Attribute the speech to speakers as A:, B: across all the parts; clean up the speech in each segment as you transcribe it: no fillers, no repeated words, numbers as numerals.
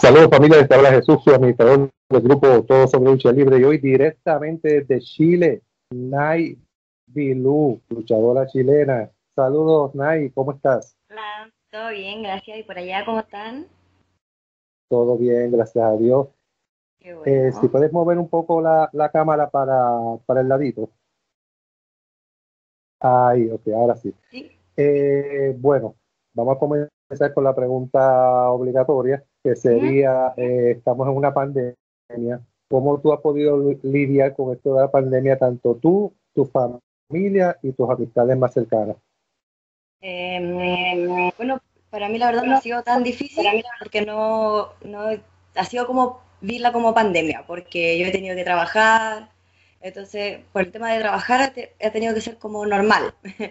A: Saludos familia, te habla Jesús, su administrador del grupo Todos sobre Lucha Libre y hoy directamente desde Chile, Nay Bilú, luchadora chilena. Saludos Nay, ¿cómo estás?
B: Hola, todo bien, gracias. ¿Y por allá cómo están?
A: Todo bien, gracias a Dios.
B: Qué
A: Si
B: bueno.
A: puedes mover un poco la cámara para el ladito. Ahí, ok, ahora sí.
B: Sí.
A: Bueno, vamos a comenzar con la pregunta obligatoria, que
B: Ujú.
A: sería, estamos en una pandemia. ¿Cómo tú has podido lidiar con esto de la pandemia, tanto tú, tu familia y tus amistades más cercanas?
B: Bueno, para mí la verdad no ha sido tan difícil porque no ha sido como vivirla como pandemia, porque yo he tenido que trabajar, entonces por el tema de trabajar ha tenido que ser como normal.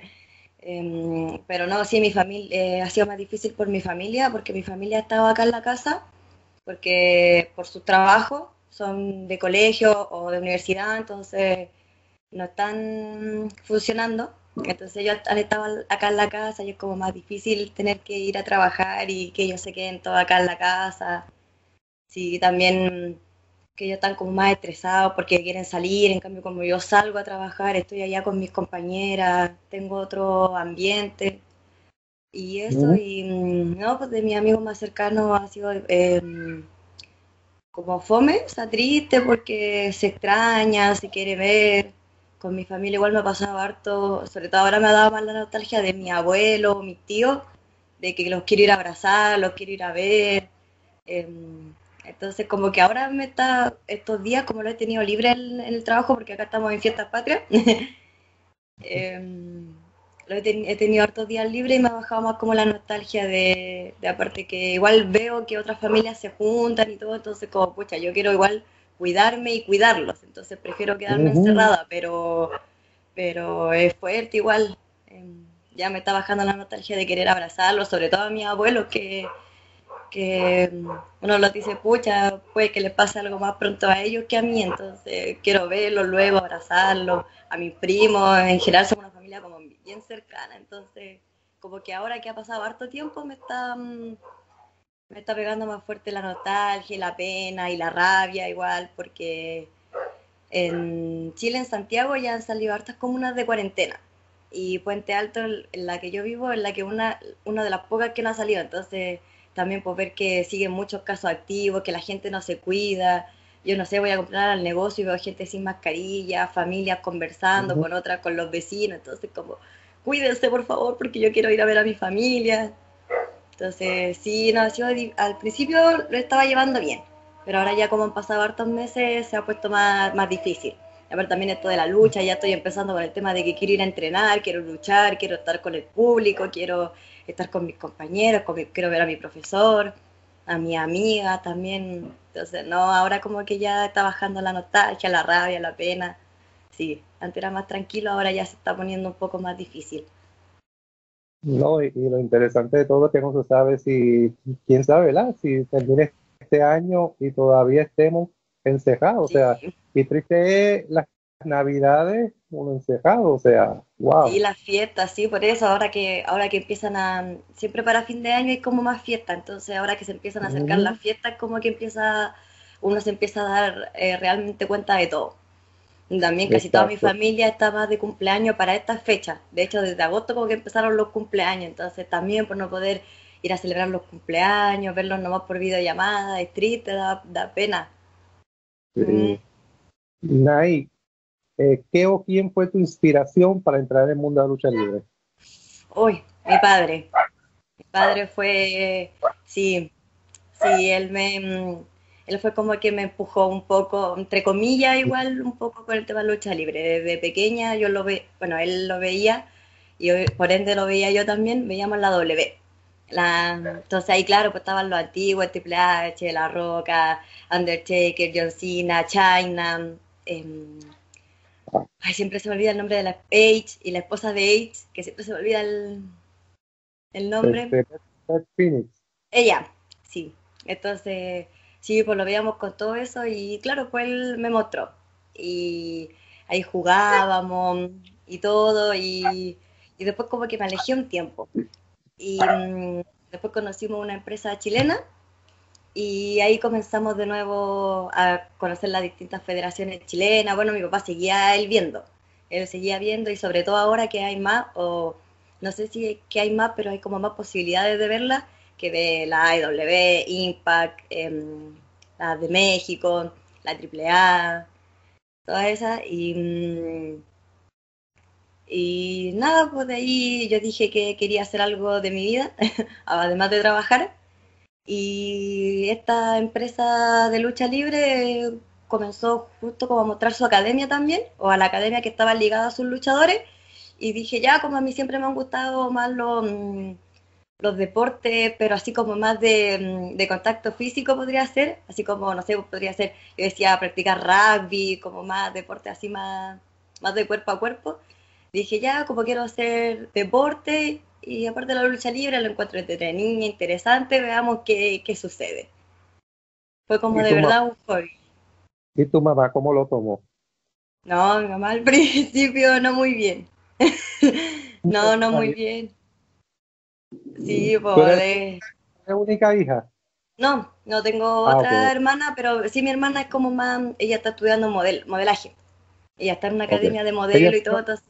B: Pero no, sí, mi familia ha sido más difícil por mi familia, porque mi familia estaba acá en la casa porque por sus trabajos son de colegio o de universidad, entonces no están funcionando. Entonces ellos han estado acá en la casa y es como más difícil tener que ir a trabajar y que ellos se queden todos acá en la casa. Sí, también que ellos están como más estresados porque quieren salir, en cambio como yo salgo a trabajar, estoy allá con mis compañeras, tengo otro ambiente y eso,
A: Mm.
B: y no, pues de mis amigos más cercanos ha sido como fome, está triste porque se extraña, se quiere ver. Con mi familia igual me ha pasado harto, sobre todo ahora me ha dado más la nostalgia de mi abuelo, mis tíos, de que los quiero ir a abrazar, los quiero ir a ver. Eh, entonces como que ahora estos días como lo he tenido libre en el trabajo, porque acá estamos en fiestas patrias, eh, he tenido hartos días libres y me ha bajado más como la nostalgia de aparte que igual veo que otras familias se juntan y todo, entonces como, pucha, yo quiero igual cuidarme y cuidarlos, entonces prefiero quedarme
A: Ujú.
B: encerrada, pero es fuerte igual. Ya me está bajando la nostalgia de querer abrazarlos, sobre todo a mis abuelos que uno los dice, pucha, puede que les pase algo más pronto a ellos que a mí, entonces quiero verlos luego, abrazarlos, a mis primos, en general somos una familia como bien cercana, entonces como que ahora que ha pasado harto tiempo me está pegando más fuerte la nostalgia y la pena y la rabia igual, porque en Chile, en Santiago, ya han salido hartas comunas de cuarentena. Y Puente Alto, en la que yo vivo, es la que una de las pocas que no ha salido. Entonces, también por ver que siguen muchos casos activos, que la gente no se cuida. Yo no sé, voy a comprar al negocio y veo gente sin mascarilla, familias conversando
A: Ujú.
B: con otras, con los vecinos. Entonces, como, cuídense por favor, porque yo quiero ir a ver a mi familia. Entonces, sí, no, al principio lo estaba llevando bien, pero ahora ya como han pasado hartos meses se ha puesto más difícil. A ver, también esto de la lucha, ya estoy empezando con el tema de que quiero ir a entrenar, quiero luchar, quiero estar con el público, quiero estar con mis compañeros, quiero ver a mi profesor, a mi amiga también. Entonces, no, ahora como que ya está bajando la nostalgia, la rabia, la pena. Sí, antes era más tranquilo, ahora ya se está poniendo un poco más difícil.
A: No, y lo interesante de todo es que no se sabe si, quién sabe, ¿verdad? Si termine este año y todavía estemos encerrados, o sea,
B: Sí.
A: y triste es las navidades uno encerrado, o sea,
B: Sí,
A: wow.
B: las fiestas, sí, por eso, ahora que empiezan siempre para fin de año hay como más fiestas, entonces ahora que se empiezan a acercar las
A: Ujú.
B: fiestas, como que uno se empieza a dar realmente cuenta de todo. También casi toda mi
A: Exacto.
B: familia está más de cumpleaños para estas fechas, de hecho desde agosto como que empezaron los cumpleaños, entonces también por no poder ir a celebrar los cumpleaños, verlos nomás por videollamada, es triste, da pena. Mm.
A: Sí. Nay, ¿qué o quién fue tu inspiración para entrar en el mundo de la lucha libre?
B: Uy, mi padre fue, sí, sí, él fue como que me empujó un poco, entre comillas, igual un poco con el tema de lucha libre. Desde pequeña bueno, él lo veía y por ende lo veía yo también, veíamos la W. Entonces ahí, claro, pues estaban los antiguos, Triple H, La Roca, Undertaker, John Cena, China. em, Ay, siempre se me olvida el nombre de la Paige y la esposa de Paige, que siempre se me olvida el nombre.
A: Beth Phoenix.
B: Ella, sí. Entonces, sí, pues lo veíamos con todo eso y claro, pues él me mostró. Y ahí jugábamos y todo y después como que me alejé un tiempo. Y después conocimos una empresa chilena Y ahí comenzamos de nuevo a conocer las distintas federaciones chilenas. Bueno, mi papá seguía él seguía viendo y sobre todo ahora que hay más, o no sé si es que hay más, pero hay como más posibilidades de verla, que de la AEW, Impact, la de México, la AAA, todas esas. Y nada, pues de ahí yo dije que quería hacer algo de mi vida, además de trabajar. Y esta empresa de lucha libre comenzó justo como a mostrar su academia también, o a la academia que estaba ligada a sus luchadores. Y dije, ya, como a mí siempre me han gustado más los deportes, pero así como más de contacto físico podría ser, así como, no sé, podría ser, yo decía, practicar rugby, como más deporte así más de cuerpo a cuerpo. Dije, ya, como quiero hacer deporte y aparte de la lucha libre, lo encuentro entretenido, interesante, veamos qué sucede. Fue como
A: ¿Y
B: de
A: tu, ma-
B: verdad un hobby.
A: y tu mamá cómo lo tomó?
B: No, mi mamá al principio no muy bien.
A: No,
B: No, no muy
A: todavía.
B: bien. Sí,
A: ¿Tú
B: pues
A: eres la única hija?
B: no, no tengo
A: Ah, ok,
B: otra hermana, pero sí mi hermana es como más, ella está estudiando modelaje. Ella está en una
A: ok.
B: academia de
A: ¿Ella es
B: modelo y todo,
A: menor?
B: entonces,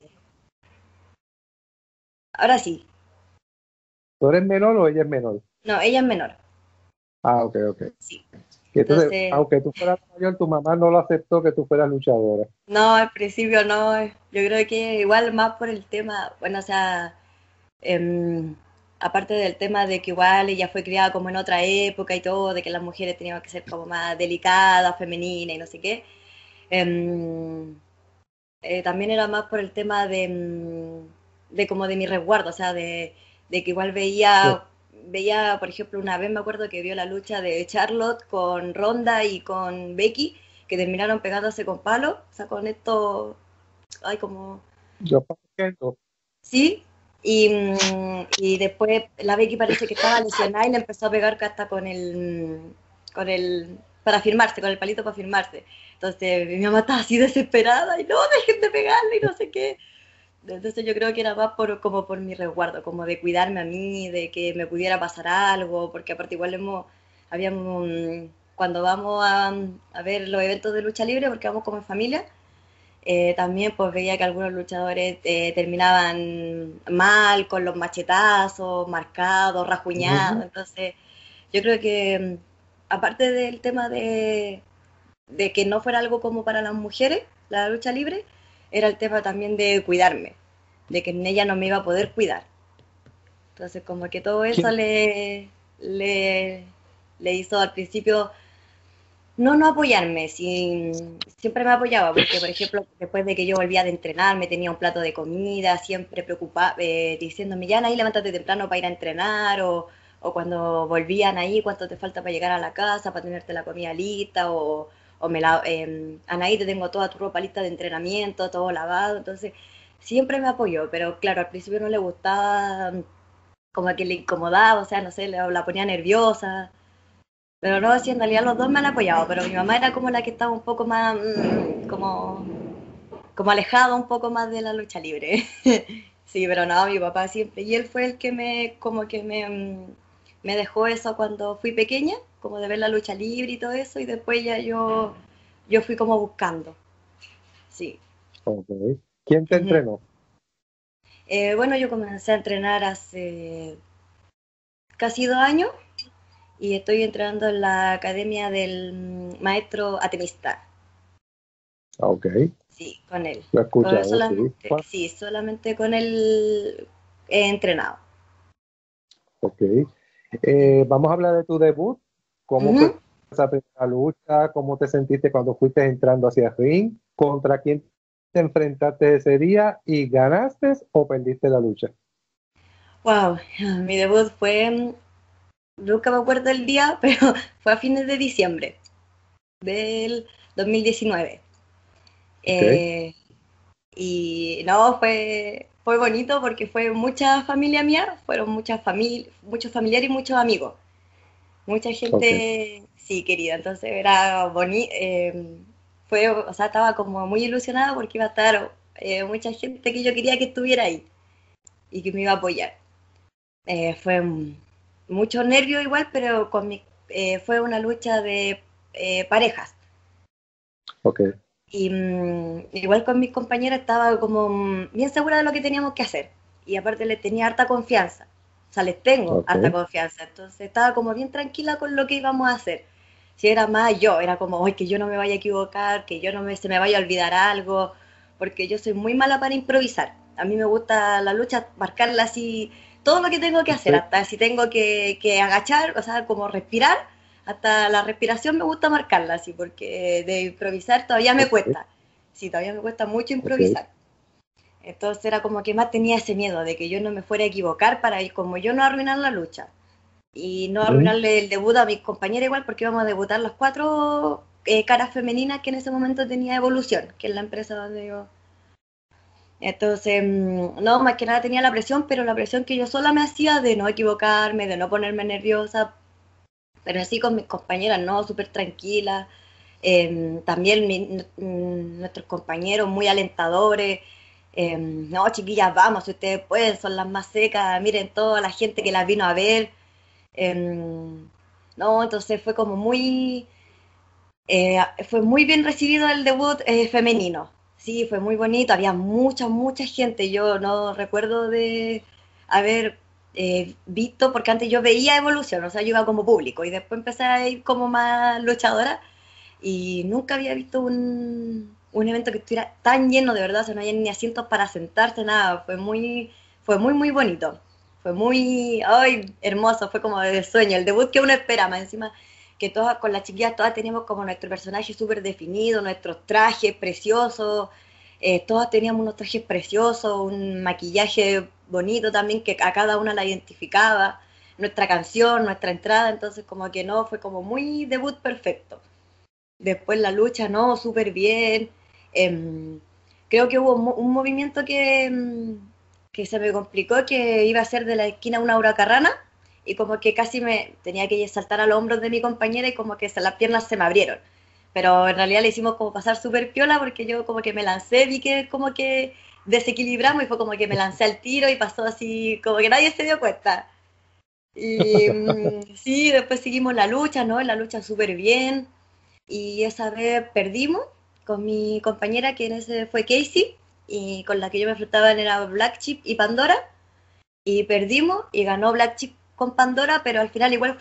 B: ahora sí.
A: ¿Tú eres menor o ella es menor?
B: No, ella es menor,
A: Ah, ok, ok.
B: sí.
A: Y entonces,
B: Entonces,
A: aunque tú fueras mayor, tu mamá no lo aceptó que tú fueras luchadora.
B: no, al principio no, yo creo que igual más por el tema, bueno, o sea, em, aparte del tema de que igual ella fue criada como en otra época y todo, de que las mujeres tenían que ser como más delicadas, femeninas y no sé qué, em, también era más por el tema de como de mi resguardo, o sea, de que igual
A: Sí.
B: veía, por ejemplo, una vez me acuerdo que vio la lucha de Charlotte con Ronda y con Becky, que terminaron pegándose con palos, o sea, con esto, ay, como,
A: Yo entiendo.
B: sí, y después la Becky parece que estaba lesionada y le empezó a pegar hasta para firmarse, con el palito para firmarse. Entonces mi mamá estaba así desesperada y no, dejen de pegarle y no sé qué. Entonces yo creo que era más como por mi resguardo, como de cuidarme a mí, de que me pudiera pasar algo, porque aparte igual habíamos, cuando vamos a ver los eventos de lucha libre, porque vamos como en familia, también pues veía que algunos luchadores terminaban mal, con los machetazos, marcados, rajuñados,
A: Ujú.
B: entonces yo creo que aparte del tema de que no fuera algo como para las mujeres, la lucha libre, era el tema también de cuidarme, de que en ella no me iba a poder cuidar. Entonces, como que todo eso
A: ¿Quién?
B: le, le hizo al principio no apoyarme, siempre me apoyaba, porque por ejemplo, después de que yo volvía de entrenar, me tenía un plato de comida, siempre preocupada, diciéndome, ya, ahí levántate temprano para ir a entrenar, o cuando volvían ahí, cuánto te falta para llegar a la casa, para tenerte la comida lista, Anaí, te tengo toda tu ropa lista de entrenamiento, todo lavado, entonces siempre me apoyó, pero claro, al principio no le gustaba, como que le incomodaba, o sea, no sé, la ponía nerviosa, pero no, sí, en realidad los dos me han apoyado, pero mi mamá era como la que estaba un poco más, como alejada un poco más de la lucha libre. Sí, pero no, mi papá siempre, y él fue el que me dejó eso cuando fui pequeña, como de ver la lucha libre y todo eso, y después ya yo fui como buscando, sí.
A: Ok. ¿Quién te
B: Ujú.
A: entrenó?
B: Bueno, yo comencé a entrenar hace casi 2 años y estoy entrenando en la academia del maestro atenista.
A: Ah, ok,
B: Sí, con él.
A: lo he escuchado, sí.
B: Solamente, sí, solamente con él he entrenado.
A: Ok.
B: Ujú.
A: Vamos a hablar de tu debut. ¿Cómo fue
B: Ujú.
A: esa primera lucha? ¿Cómo te sentiste cuando fuiste entrando hacia el ring? ¿Contra quién te enfrentaste ese día? ¿Y ganaste o perdiste la lucha?
B: Wow, mi debut fue, nunca me acuerdo el día, pero fue a fines de diciembre del 2019.
A: Ok,
B: Eh, y no, fue bonito porque fue mucha familia mía, fueron muchos familiares y muchos amigos. Mucha
A: ok.
B: gente, sí, querida, entonces era bonito, o sea, estaba como muy ilusionada porque iba a estar mucha gente que yo quería que estuviera ahí y que me iba a apoyar. Fue mucho nervio igual, pero fue una lucha de parejas.
A: Ok.
B: Y igual con mis compañeras estaba como bien segura de lo que teníamos que hacer. Y aparte le tenía harta confianza. O sea, les tengo
A: Ok.
B: harta confianza. Entonces estaba como bien tranquila con lo que íbamos a hacer. Si era más yo, era como, hoy que yo no me vaya a equivocar, que yo no me, se me vaya a olvidar algo, porque yo soy muy mala para improvisar. A mí me gusta la lucha, marcarla así, todo lo que tengo que hacer,
A: Sí.
B: hasta si tengo que agachar, o sea, como respirar, hasta la respiración me gusta marcarla así, porque de improvisar todavía me
A: Ok.
B: cuesta. Sí, todavía me cuesta mucho
A: Ok.
B: improvisar. Entonces era como que más tenía ese miedo de que yo no me fuera a equivocar para ir como yo no arruinar la lucha y no
A: Ujú.
B: arruinarle el debut a mis compañeros igual porque íbamos a debutar las cuatro caras femeninas que en ese momento tenía Evolución, que es la empresa donde yo... Entonces, no, más que nada tenía la presión, pero la presión que yo sola me hacía de no equivocarme, de no ponerme nerviosa, pero así con mis compañeras, no, súper tranquila. También nuestros compañeros muy alentadores. No, chiquillas, vamos, si ustedes pueden, son las más secas, miren toda la gente que las vino a ver. No, entonces fue muy bien recibido el debut femenino. Sí, fue muy bonito, había mucha gente. Yo no recuerdo de haber visto, porque antes yo veía Evolución, o sea, yo iba como público y después empecé a ir como más luchadora y nunca había visto un evento que estuviera tan lleno de verdad, o sea, no había ni asientos para sentarse, nada, muy bonito. Fue muy, ay, hermoso, fue como de sueño, el debut que uno espera, más encima que todas, con las chiquillas, todas teníamos como nuestro personaje súper definido, nuestros trajes preciosos, todas teníamos unos trajes preciosos, un maquillaje bonito también que a cada una la identificaba, nuestra canción, nuestra entrada, entonces como que no, fue como muy debut perfecto. Después la lucha, no, súper bien. Em, Creo que hubo un movimiento que se me complicó, que iba a ser de la esquina una huracarrana, y como que casi me tenía que saltar a los hombros de mi compañera y como que las piernas se me abrieron. Pero en realidad le hicimos como pasar súper piola porque yo como que me lancé, vi que como que desequilibramos y fue como que me lancé al tiro y pasó así, como que nadie se dio cuenta. Y sí, después seguimos la lucha, ¿no? La lucha súper bien y esa vez perdimos con mi compañera, que en ese fue Casey, y con la que yo me enfrentaba era Black Chip y Pandora, y perdimos y ganó Black Chip con Pandora, pero al final igual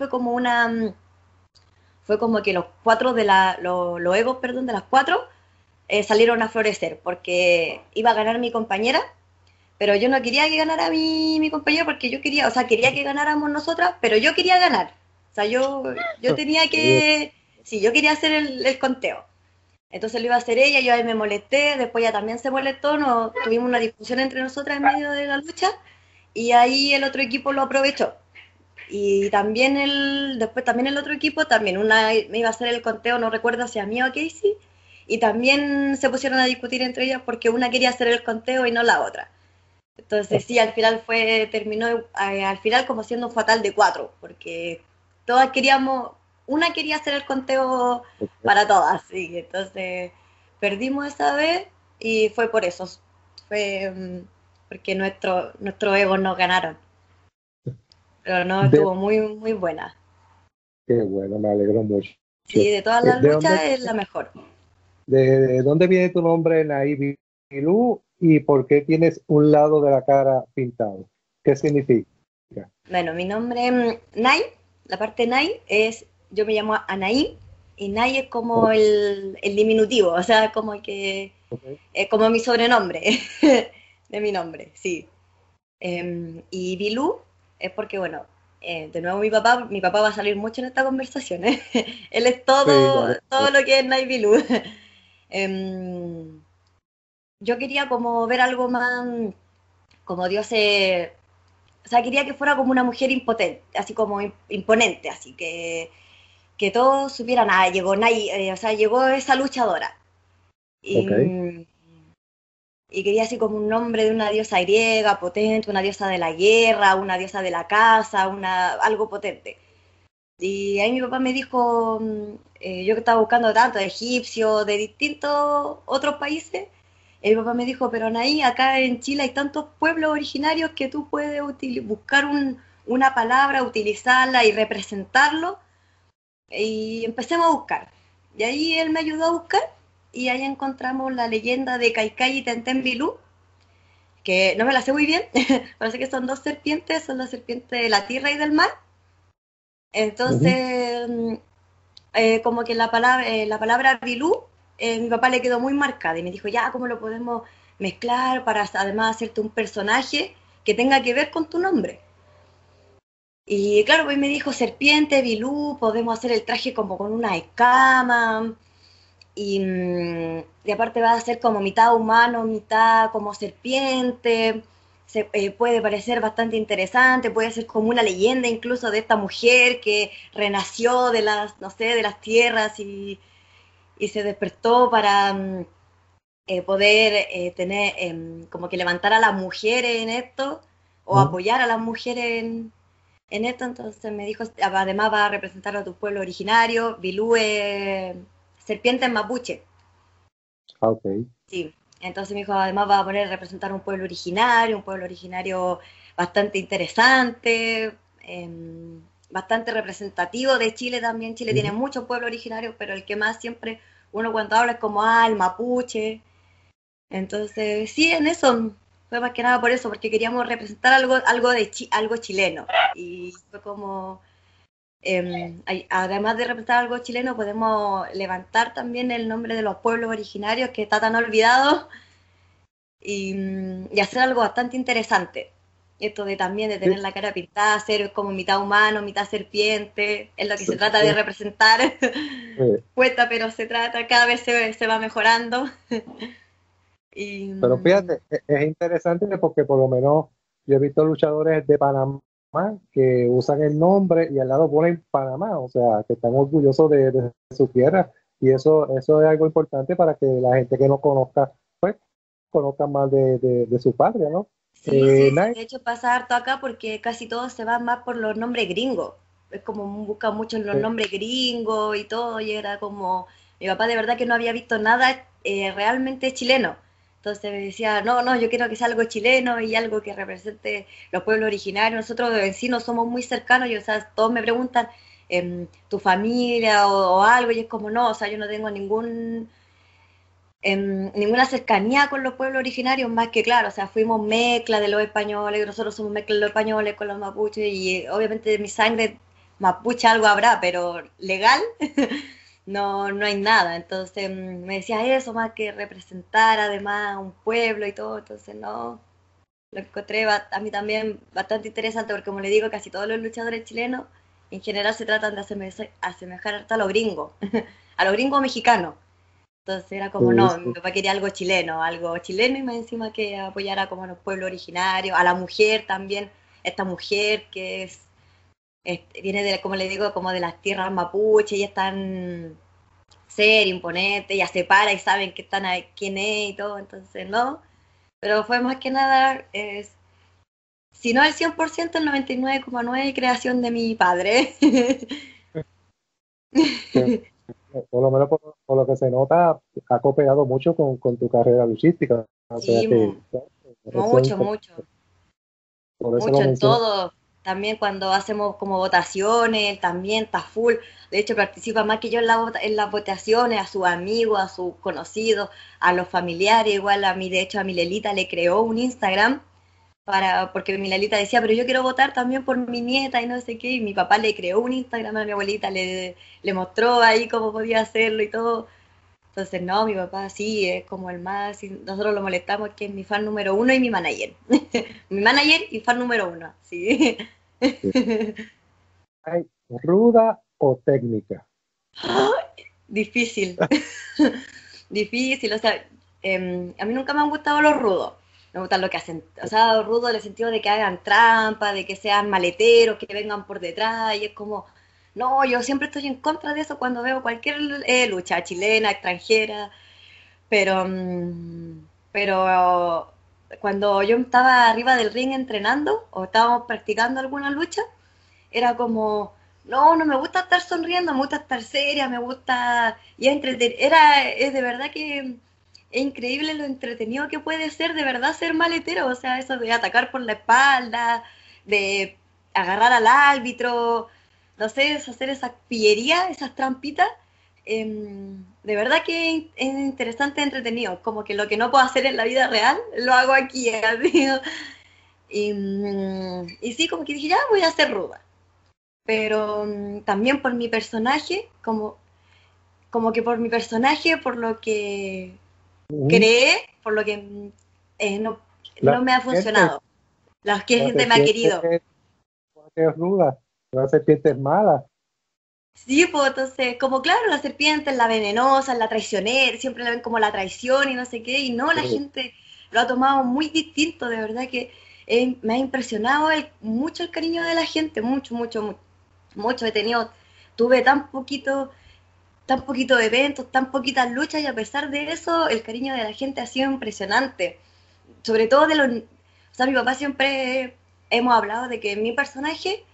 B: fue como que los cuatro los egos, perdón, de las cuatro salieron a florecer, porque iba a ganar mi compañera, pero yo no quería que ganara mi compañero porque yo quería, o sea, quería que ganáramos nosotras, pero yo quería ganar. O sea, yo tenía que, sí, yo quería hacer el conteo. Entonces lo iba a hacer ella, yo ahí me molesté, después ella también se molestó, tuvimos una discusión entre nosotras en medio de la lucha y ahí el otro equipo lo aprovechó. Y también después también el otro equipo, también una me iba a hacer el conteo, no recuerdo si a mí o a Casey, y también se pusieron a discutir entre ellas porque una quería hacer el conteo y no la otra. Entonces sí, al final terminó al final como siendo un fatal de cuatro, porque todas queríamos, una quería hacer el conteo para todas, sí, entonces perdimos esa vez y fue por eso, fue porque nuestro ego nos ganaron, pero no,
A: De,
B: estuvo muy buena.
A: qué bueno, me alegro mucho.
B: Sí, de todas las
A: ¿De dónde,
B: luchas es la mejor.
A: de dónde viene tu nombre, Naive Bilú, y por qué tienes un lado de la cara pintado? ¿Qué significa?
B: Bueno, mi nombre Nai, la parte Nai es, yo me llamo Anaí y Nai es como
A: Ok.
B: el diminutivo, o sea, como que es como mi sobrenombre de mi nombre, sí. Y Bilú es porque, bueno, de nuevo mi papá va a salir mucho en esta conversación, ¿eh? Él es
A: Sí,
B: todo,
A: claro.
B: todo lo que es Nai Bilú. Em, yo quería como ver algo más, como Dios se o sea, quería que fuera como una mujer impotente, así como imponente, así que todos supieran, ah, llegó Nai, o sea, llegó esa luchadora. Y,
A: Ok.
B: y quería así como un nombre de una diosa griega, potente, una diosa de la guerra, una diosa de la casa, algo potente. Y ahí mi papá me dijo, yo que estaba buscando tanto de egipcio, de distintos otros países, mi papá me dijo, pero Anaí, acá en Chile hay tantos pueblos originarios que tú puedes buscar una palabra, utilizarla y representarlo Y empecemos a buscar. Y ahí él me ayudó a buscar y ahí encontramos la leyenda de Kaikai y Tenten Bilú, que no me la sé muy bien, parece que son dos serpientes, son la serpiente de la tierra y del mar.
A: Ujú.
B: Entonces, como que la palabra Bilú, mi papá le quedó muy marcada y me dijo, ya, ¿cómo lo podemos mezclar para además hacerte un personaje que tenga que ver con tu nombre? Y claro, pues me dijo serpiente, Bilú, podemos hacer el traje como con una escama, y aparte va a ser como mitad humano, mitad como serpiente. Puede parecer bastante interesante, puede ser como una leyenda incluso de esta mujer que renació de las, no sé, de las tierras y se despertó para poder tener, como que levantar a las mujeres en esto o
A: Ujú.
B: apoyar a las mujeres en esto. Entonces me dijo, además va a representar a tu pueblo originario, Bilú es serpiente en mapuche.
A: Ah, ok.
B: Sí, entonces mi hijo además va a poner a representar un pueblo originario bastante interesante, bastante representativo de Chile también. Chile tiene
A: Ujú.
B: muchos pueblos originarios, pero el que más siempre uno cuando habla es como, el mapuche. Entonces, sí, en eso fue más que nada por eso, porque queríamos representar algo chileno. Y fue como, además de representar algo chileno, podemos levantar también el nombre de los pueblos originarios que está tan olvidado y hacer algo bastante interesante. Esto de también de
A: Sí,
B: tener la cara pintada, ser como mitad humano, mitad serpiente, es lo que se trata de
A: sí,
B: representar.
A: sí.
B: Cuesta, pero se trata, cada vez se va mejorando. Y,
A: Pero fíjate, es interesante porque por lo menos yo he visto luchadores de Panamá que usan el nombre y al lado ponen Panamá, o sea, que están orgullosos de su tierra. Y eso es algo importante para que la gente que no conozca, pues, conozca más de su patria, ¿no?
B: sí, sí, sí,
A: Nike,
B: de hecho pasa harto acá porque casi todos se van más por los nombres gringos. Es como buscan mucho los nombres gringos y todo, y era como, mi papá de verdad que no había visto nada realmente chileno. Entonces me decía, no, no, yo quiero que sea algo chileno y algo que represente los pueblos originarios. Nosotros en sí no somos muy cercanos y, o sea, todos me preguntan, tu familia o algo, y es como, no, o sea, yo no tengo ninguna cercanía con los pueblos originarios, más que claro, o sea, fuimos mezcla de los españoles, nosotros somos mezcla de los españoles con los mapuches, y obviamente de mi sangre mapuche algo habrá, pero legal no, no hay nada. Entonces me decía eso, más que representar además un pueblo y todo, entonces no, lo encontré a mí también bastante interesante, porque como le digo, casi todos los luchadores chilenos en general se tratan de asemejar hasta a los gringos, a los gringos mexicanos. Entonces era como,
A: sí,
B: no, mi
A: sí.
B: papá quería algo chileno y más encima que apoyara como a los pueblos originarios, a la mujer también, esta mujer que viene de, como le digo, como de las tierras mapuche y es tan ser, imponente, ya se para y saben que están ahí, quién es y todo, entonces no, pero fue más que nada, si no el 100%, el 99,9% creación de mi padre.
A: Que, por lo menos por lo que se nota, ha cooperado mucho con tu carrera luchística. O sea
B: Sí,
A: que eso es
B: mucho, mucho.
A: por eso lo
B: Mucho en
A: menciono.
B: todo. También cuando hacemos como votaciones, también está full. De hecho, participa más que yo en las votaciones, a sus amigos, a sus conocidos, a los familiares. Igual a mí, de hecho, a mi Lelita le creó un Instagram porque mi Lelita decía, pero yo quiero votar también por mi nieta y no sé qué. Y mi papá le creó un Instagram a mi abuelita, le mostró ahí cómo podía hacerlo y todo. Entonces, no, mi papá sí, es como el más, y nosotros lo molestamos que es mi fan número uno y mi manager. Mi manager y fan número uno, sí.
A: ¿Hay ruda o técnica?
B: Difícil, difícil, o sea, a mí nunca me han gustado los rudos. Me gustan lo que hacen, o sea, rudos en el sentido de que hagan trampa, de que sean maleteros, que vengan por detrás, y es como, no, yo siempre estoy en contra de eso cuando veo cualquier lucha chilena, extranjera. Pero cuando yo estaba arriba del ring entrenando o estábamos practicando alguna lucha, era como, no, no me gusta estar sonriendo, me gusta estar seria, me gusta... Y es de verdad que es increíble lo entretenido que puede ser de verdad ser maletero, o sea, eso de atacar por la espalda, de agarrar al árbitro, no sé, es hacer esas pillerías, esas trampitas. De verdad que es interesante, entretenido, como que lo que no puedo hacer en la vida real, lo hago aquí, así. Y sí, como que dije, ya voy a ser ruda, pero también por mi personaje, como que por mi personaje, por lo que
A: Ujú.
B: creé, por lo que no,
A: La
B: no me ha
A: serpiente,
B: funcionado. La que
A: la
B: gente me ha
A: serpiente
B: querido.
A: es ruda, la serpiente es mala.
B: Sí, pues entonces, como claro, la serpiente es la venenosa, es la traicionera, siempre la ven como la traición y no sé qué, y no, la
A: Sí.
B: gente lo ha tomado muy distinto, de verdad que me ha impresionado mucho el cariño de la gente, mucho, mucho, mucho, mucho. Tuve tan poquito de eventos, tan poquitas luchas, y a pesar de eso, el cariño de la gente ha sido impresionante. Sobre todo o sea, mi papá siempre hemos hablado de que mi personaje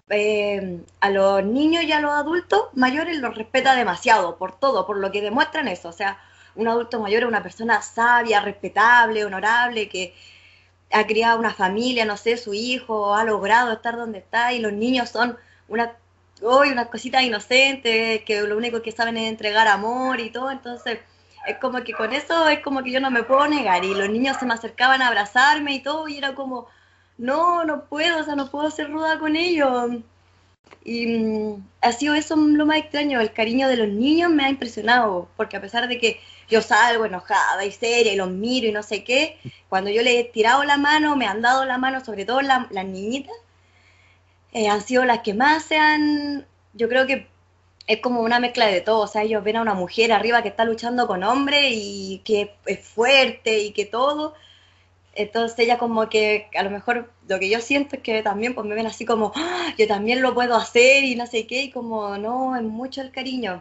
B: a los niños y a los adultos mayores los respeta demasiado por todo, por lo que demuestran eso. O sea, un adulto mayor es una persona sabia, respetable, honorable, que ha criado una familia, no sé, su hijo ha logrado estar donde está, y los niños son una, hoy unas cositas inocentes que lo único que saben es entregar amor y todo. Entonces es como que con eso es como que yo no me puedo negar, y los niños se me acercaban a abrazarme y todo, y era como, no, no puedo, o sea, no puedo ser ruda con ellos. Y ha sido eso lo más extraño, el cariño de los niños me ha impresionado, porque a pesar de que yo salgo enojada y seria y los miro y no sé qué, cuando yo les he tirado la mano, me han dado la mano, sobre todo las niñitas, han sido las que más yo creo que es como una mezcla de todo. O sea, ellos ven a una mujer arriba que está luchando con hombres y que es fuerte y que todo. Entonces ella como que a lo mejor lo que yo siento es que también pues me ven así como, "Ah, yo también lo puedo hacer y no sé qué", y como no, es mucho el cariño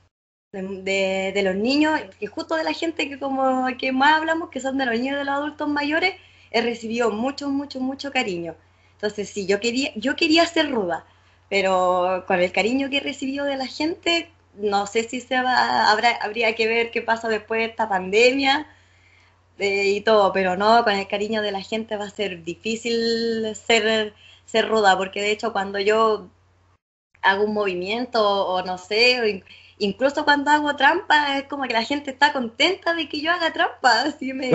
B: de los niños, y justo de la gente que como que más hablamos, que son de los niños y de los adultos mayores, he recibido mucho, mucho, mucho cariño. Entonces sí, yo quería ser ruda, pero con el cariño que he recibido de la gente, no sé si habría que ver qué pasa después de esta pandemia y todo, pero no, con el cariño de la gente va a ser difícil ser ruda, porque de hecho cuando yo hago un movimiento o no sé, incluso cuando hago trampa, es como que la gente está contenta de que yo haga trampa,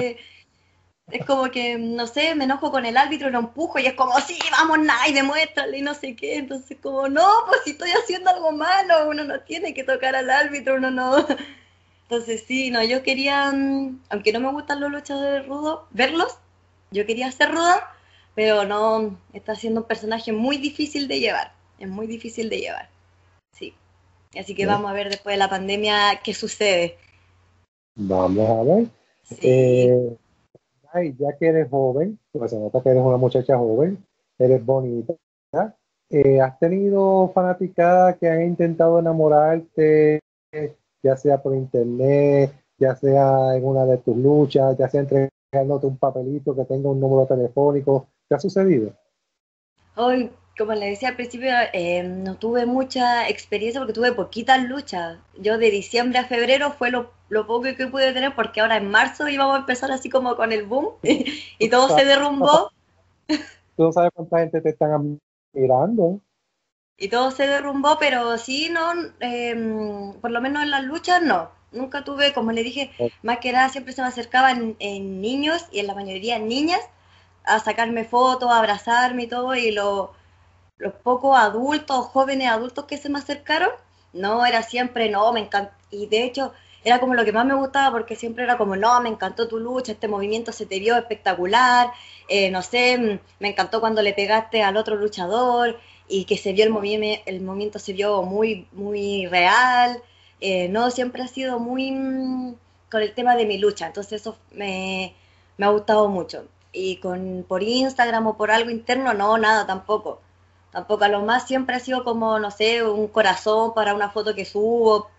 B: es como que, no sé, me enojo con el árbitro y lo empujo y es como, sí, vamos, nada, y demuéstrale y no sé qué. Entonces, como, no, pues si estoy haciendo algo malo, uno no tiene que tocar al árbitro, uno no. Entonces, sí, no, yo quería, aunque no me gustan los luchadores rudos, verlos, yo quería ser ruda, pero no, está siendo un personaje muy difícil de llevar, es muy difícil de llevar, sí. Así que
A: ¿No?
B: vamos a ver después de la pandemia qué sucede.
A: Vamos a ver.
B: Sí.
A: Eh, Ay, ya que eres joven, pues se nota que eres una muchacha joven, eres bonita. ¿Has tenido fanaticadas que han intentado enamorarte, ya sea por internet, ya sea en una de tus luchas, ya sea entregándote un papelito que tenga un número telefónico? ¿Qué ha sucedido?
B: Hoy, como le decía al principio, no tuve mucha experiencia porque tuve poquitas luchas. Yo de diciembre a febrero fue lo poco que pude tener, porque ahora en marzo íbamos a empezar así como con el boom y
A: ¿Tú
B: todo se
A: sabes,
B: derrumbó.
A: tú no sabes cuánta gente te están mirando?
B: Y todo se derrumbó, pero sí, no, por lo menos en las luchas no. Nunca tuve, como le dije, más que nada siempre se me acercaban en niños, y en la mayoría niñas, a sacarme fotos, a abrazarme y todo, y los pocos adultos, jóvenes adultos que se me acercaron, no, era siempre, no, me encanta. Y de hecho, era como lo que más me gustaba, porque siempre era como, no, me encantó tu lucha, este movimiento se te vio espectacular, no sé, me encantó cuando le pegaste al otro luchador, y que se vio el movimiento se vio muy, muy real. No, siempre ha sido muy con el tema de mi lucha, entonces eso me ha gustado mucho. Y por Instagram o por algo interno, no, nada, tampoco. Tampoco, a lo más siempre ha sido como, no sé, un corazón para una foto que subo.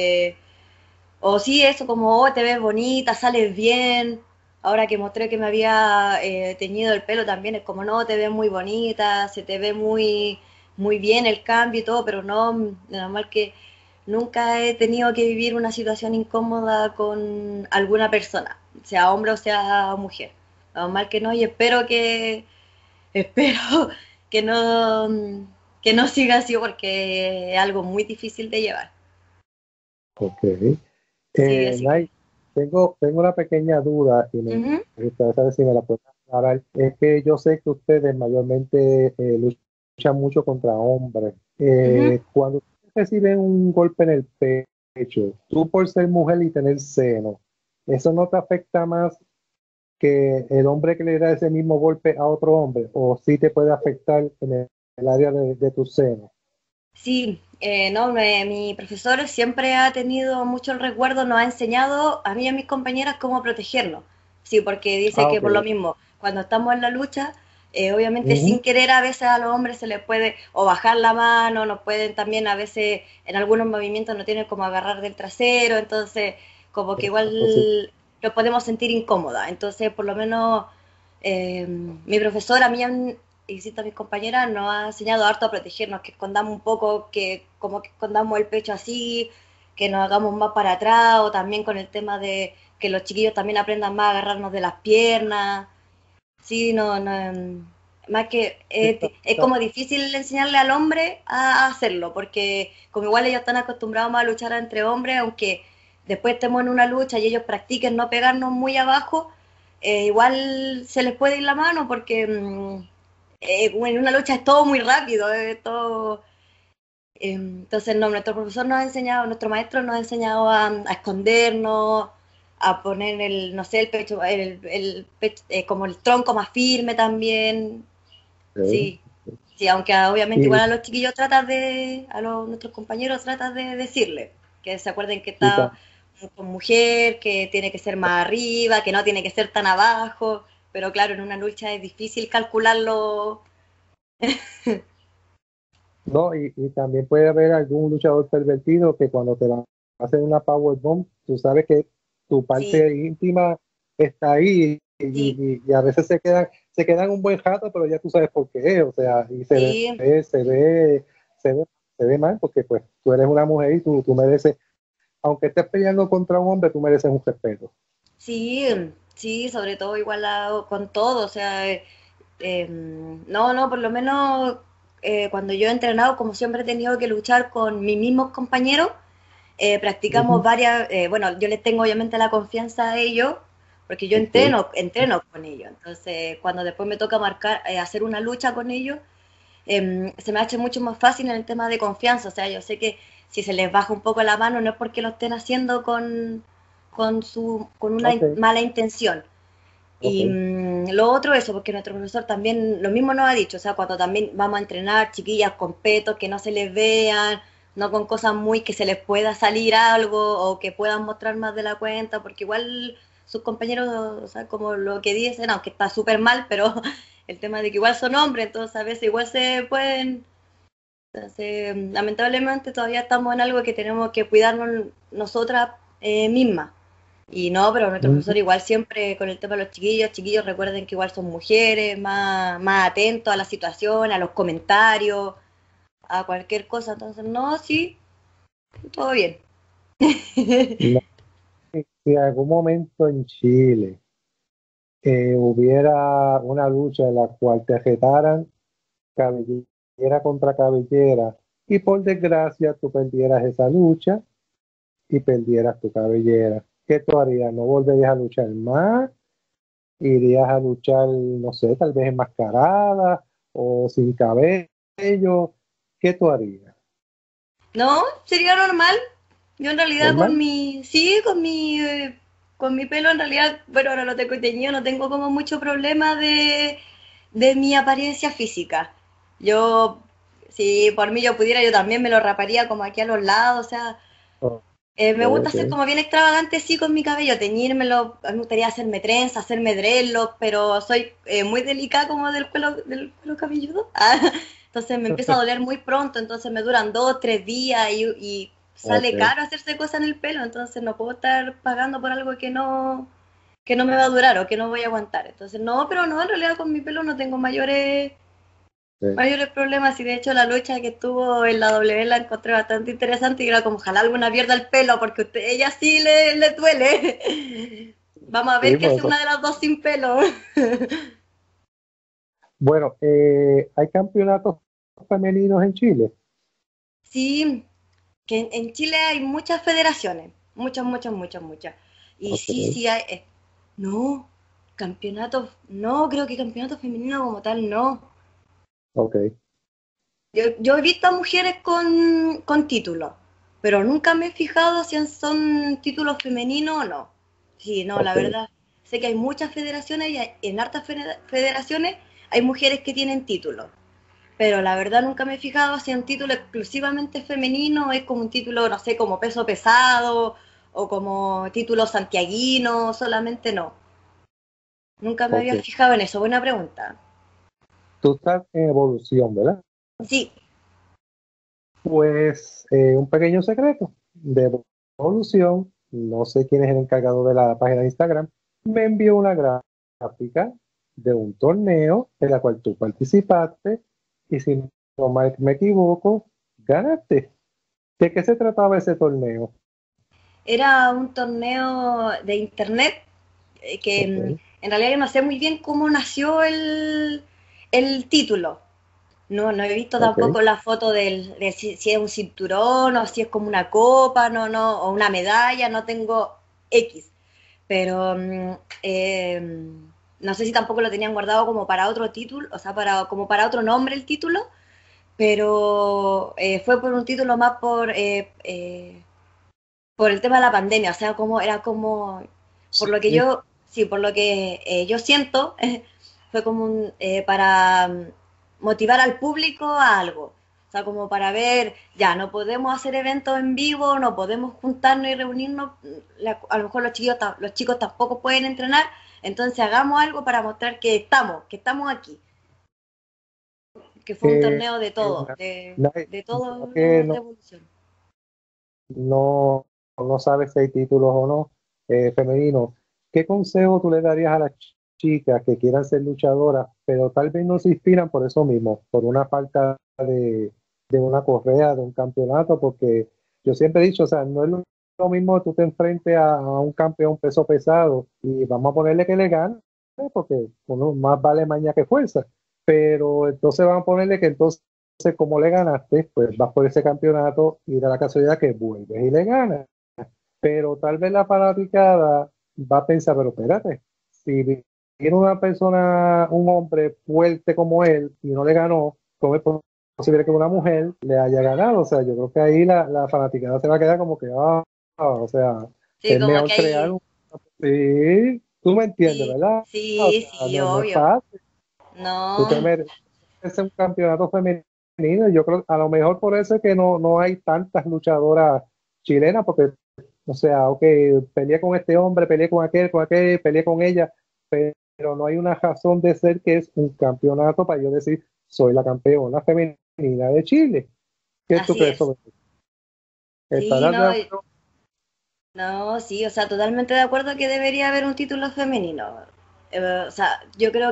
B: O sí, eso como, oh, te ves bonita, sales bien. Ahora que mostré que me había teñido el pelo también, es como, no, te ves muy bonita, se te ve muy, muy bien el cambio y todo, pero no, normal que nunca he tenido que vivir una situación incómoda con alguna persona, sea hombre o sea mujer. Normal que no, y espero que no, que no siga así porque es algo muy difícil de llevar.
A: Ok.
B: Sí, así que.
A: Nay, tengo una pequeña duda y me
B: Ujú,
A: gustaría saber si me la puedes aclarar. Es que yo sé que ustedes mayormente luchan mucho contra hombres.
B: ujú.
A: Cuando ustedes reciben un golpe en el pecho, tú por ser mujer y tener seno, ¿eso no te afecta más que el hombre que le da ese mismo golpe a otro hombre? ¿O sí te puede afectar en el área de tu seno?
B: Sí, no, mi profesor siempre ha tenido mucho el recuerdo, nos ha enseñado a mí y a mis compañeras cómo protegernos. Sí, porque dice
A: Ah,
B: que
A: ok.
B: por lo mismo, cuando estamos en la lucha, obviamente sin
A: Ujú.
B: querer a veces a los hombres se les puede o bajar la mano, nos pueden también a veces en algunos movimientos no tienen como agarrar del trasero, entonces como que
A: Exacto, sí.
B: igual lo podemos sentir incómoda. Entonces, por lo menos mi profesor a mí y sí, a mis compañeras nos ha enseñado harto a protegernos, que escondamos un poco, que como que escondamos el pecho así, que nos hagamos más para atrás, o también con el tema de que los chiquillos también aprendan más a agarrarnos de las piernas. Sí, no, no, más que
A: Sí,
B: es como difícil enseñarle al hombre a hacerlo, porque como igual ellos están acostumbrados más a luchar entre hombres, aunque después estemos en una lucha y ellos practiquen no pegarnos muy abajo, igual se les puede ir la mano porque en una lucha es todo muy rápido, todo. Entonces, no, nuestro profesor nos ha enseñado, nuestro maestro nos ha enseñado a escondernos, a poner el, no sé, el pecho, como el tronco más firme también.
A: ok.
B: Sí, sí, aunque obviamente igual
A: Y,
B: a los chiquillos tratas nuestros compañeros tratas de decirle, que se acuerden que
A: y
B: está con mujer, que tiene que ser más arriba, que no tiene que ser tan abajo, pero claro, en una lucha es difícil calcularlo.
A: no, y también puede haber algún luchador pervertido que cuando te va a hacer una powerbomb, tú sabes que tu
B: Sí,
A: parte íntima está ahí
B: sí,
A: y a veces se quedan un buen rato, pero ya tú sabes por qué, o sea, y
B: sí.
A: se ve, se ve mal porque pues tú eres una mujer y tú mereces, aunque estés peleando contra un hombre, tú mereces un respeto.
B: Sí, sí, sobre todo igual con todo, o sea, no, no, por lo menos cuando yo he entrenado, como siempre he tenido que luchar con mis mismos compañeros, practicamos
A: Ujú,
B: varias, bueno, yo les tengo obviamente la confianza a ellos, porque yo
A: ok,
B: entreno con ellos, entonces cuando después me toca marcar, hacer una lucha con ellos, se me ha hecho mucho más fácil en el tema de confianza. O sea, yo sé que si se les baja un poco la mano no es porque lo estén haciendo con una
A: ok,
B: mala intención.
A: ok.
B: Y lo otro, eso, porque nuestro profesor también lo mismo nos ha dicho, o sea, cuando también vamos a entrenar, chiquillas con petos, que no se les vean, no con cosas muy que se les pueda salir algo o que puedan mostrar más de la cuenta, porque igual sus compañeros, o sea, como lo que dicen, aunque está súper mal, pero el tema de que igual son hombres, entonces a veces igual se pueden. Entonces, lamentablemente todavía estamos en algo que tenemos que cuidarnos nosotras mismas. Y no, pero nuestro
A: Ujú.
B: profesor igual siempre con el tema de los chiquillos, chiquillos recuerden que igual son mujeres, más atentos a la situación, a los comentarios, a cualquier cosa. Entonces, no, sí, todo bien.
A: No, si en algún momento en Chile hubiera una lucha en la cual te retaran cabellera contra cabellera y por desgracia tú perdieras esa lucha y perdieras tu cabellera. ¿Qué tú harías? ¿No volverías a luchar más? ¿Irías a luchar, no sé, tal vez enmascarada o sin cabello? ¿Qué tú harías?
B: No, sería normal. Yo en realidad
A: ¿Normal?
B: sí, con mi pelo en realidad, bueno, ahora lo tengo teñido, no tengo como mucho problema de mi apariencia física. Yo, si por mí yo pudiera, yo también me lo raparía como aquí a los lados, o sea,
A: Oh,
B: me gusta ser
A: ok.
B: como bien extravagante, sí, con mi cabello, teñírmelo, a mí me gustaría hacerme trenza, hacerme dreadlock, pero soy muy delicada como del cuero cabelludo. Entonces me empieza a doler muy pronto, entonces me duran 2, 3 días y
A: Ok.
B: sale caro hacerse cosas en el pelo, entonces no puedo estar pagando por algo que no me va a durar o que no voy a aguantar. Entonces, no, pero no, en realidad con mi pelo no tengo
A: Sí.
B: mayores problemas y de hecho la lucha que estuvo en la W la encontré bastante interesante y era como ojalá alguna pierda el pelo porque ella sí le duele. Vamos a
A: Sí,
B: ver qué hace
A: pues,
B: una de las dos sin pelo.
A: bueno, hay campeonatos femeninos en Chile?
B: Sí, que en Chile hay muchas federaciones, muchas, muchas, muchas, muchas. Y
A: Ok,
B: sí, sí hay, no, campeonatos, no, creo que campeonato femenino como tal, no.
A: ok,
B: Yo he visto a mujeres con títulos, pero nunca me he fijado si son títulos femeninos o no. Sí, no, la
A: ok.
B: verdad, sé que hay muchas federaciones y en hartas federaciones hay mujeres que tienen títulos, pero la verdad nunca me he fijado si es un título exclusivamente femenino o es como un título, no sé, como peso pesado o como título santiaguino, solamente no. Nunca me
A: Ok.
B: había fijado en eso, buena pregunta.
A: Tú estás en evolución, ¿verdad?
B: Sí,
A: Pues un pequeño secreto de evolución, no sé quién es el encargado de la página de Instagram, me envió una gráfica de un torneo en la cual tú participaste y si no me equivoco, ganaste. ¿De qué se trataba ese torneo?
B: era un torneo de internet que
A: Ok,
B: en realidad yo no sé muy bien cómo nació el título. No, no he visto
A: ok,
B: tampoco la foto de si es un cinturón o si es como una copa, no, no, o una medalla, no tengo X. Pero no sé si tampoco lo tenían guardado como para otro título, o sea, como para otro nombre el título, pero fue por un título más por el tema de la pandemia, o sea, como era como, por lo que
A: sí,
B: yo, sí, por lo que yo siento, fue como para motivar al público a algo. O sea, como para ver, ya, no podemos hacer eventos en vivo, no podemos juntarnos y reunirnos, a lo mejor los chicos tampoco pueden entrenar, entonces hagamos algo para mostrar que estamos aquí, que fue un
A: eh,
B: torneo de
A: eh,
B: todo,
A: na- na-
B: de
A: ya
B: todos
A: que
B: los de evolución.
A: no, no sabes si hay títulos o no femeninos, ¿qué consejo tú le darías a las chicas que quieran ser luchadoras, pero tal vez no se inspiran por eso mismo, por una falta de una correa, de un campeonato? Porque yo siempre he dicho, o sea, no es lo mismo tú te enfrentes a un campeón peso pesado y vamos a ponerle que le gane, porque uno más vale maña que fuerza, pero entonces vamos a ponerle que entonces como le ganaste, pues vas por ese campeonato y da la casualidad que vuelves y le ganas. Pero tal vez la fanaticada va a pensar, pero espérate, si viene una persona, un hombre fuerte como él y no le ganó, ¿cómo es posible que una mujer le haya ganado? O sea, yo creo que ahí la fanaticada se va a quedar como que, o sea,
B: Sí,
A: es
B: como que
A: mejor crear
B: ahí,
A: un... Sí, tú me entiendes,
B: sí,
A: ¿verdad? O
B: sí,
A: sea,
B: sí,
A: no, no es
B: obvio.
A: fácil. Tú te
B: No,
A: mereces un campeonato femenino. Yo creo a lo mejor por eso es que no hay tantas luchadoras chilenas, porque, o sea, ok, peleé con este hombre, peleé con aquel, peleé con ella, pero no hay una razón de ser que es un campeonato para yo decir, soy la campeona femenina de Chile. ¿Qué tú
B: así
A: crees
B: es.
A: sobre eso?
B: Sí,
A: ¿Estarás de
B: no,
A: acuerdo?
B: no, sí, o sea, totalmente de acuerdo que debería haber un título femenino. O sea,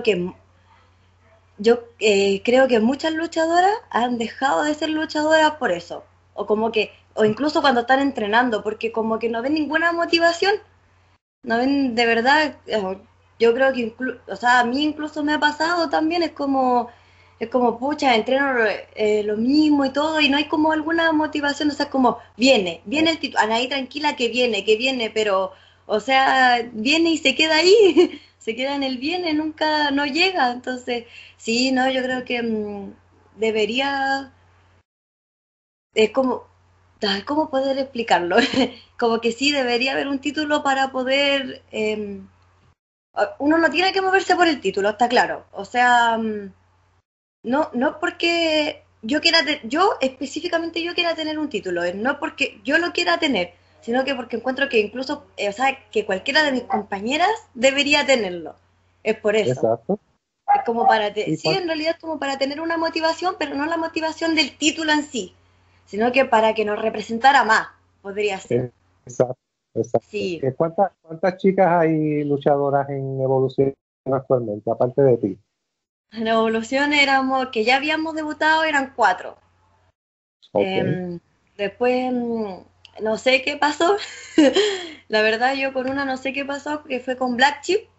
B: creo que muchas luchadoras han dejado de ser luchadoras por eso. O como que, o incluso cuando están entrenando, porque como que no ven ninguna motivación, no ven de verdad, yo creo que o sea, a mí incluso me ha pasado también, es como, pucha, entreno lo mismo y todo, y no hay como alguna motivación, o sea, es como, viene el título, Anaí tranquila que viene, pero, o sea, viene y se queda ahí, se queda en el viene, nunca, no llega, entonces, sí, no, yo creo que debería, es como, ¿cómo poder explicarlo? Como que sí, debería haber un título para poder uno no tiene que moverse por el título, está claro. O sea, no, no porque yo específicamente yo quiera tener un título, no porque yo lo quiera tener, sino que porque encuentro que incluso, o sea, que cualquiera de mis compañeras debería tenerlo. Es por eso.
A: Exacto.
B: Es como
A: ¿Y
B: sí, en realidad es como para tener una motivación, pero no la motivación del título en sí, sino que para que nos representara más, podría ser.
A: Exacto, exacto.
B: Sí,
A: ¿Cuántas chicas hay luchadoras en evolución actualmente, aparte de ti?
B: en Evolución éramos, que ya habíamos debutado, eran cuatro.
A: Ok,
B: Después, no sé qué pasó. La verdad, yo con una no sé qué pasó, que fue con Black Chip.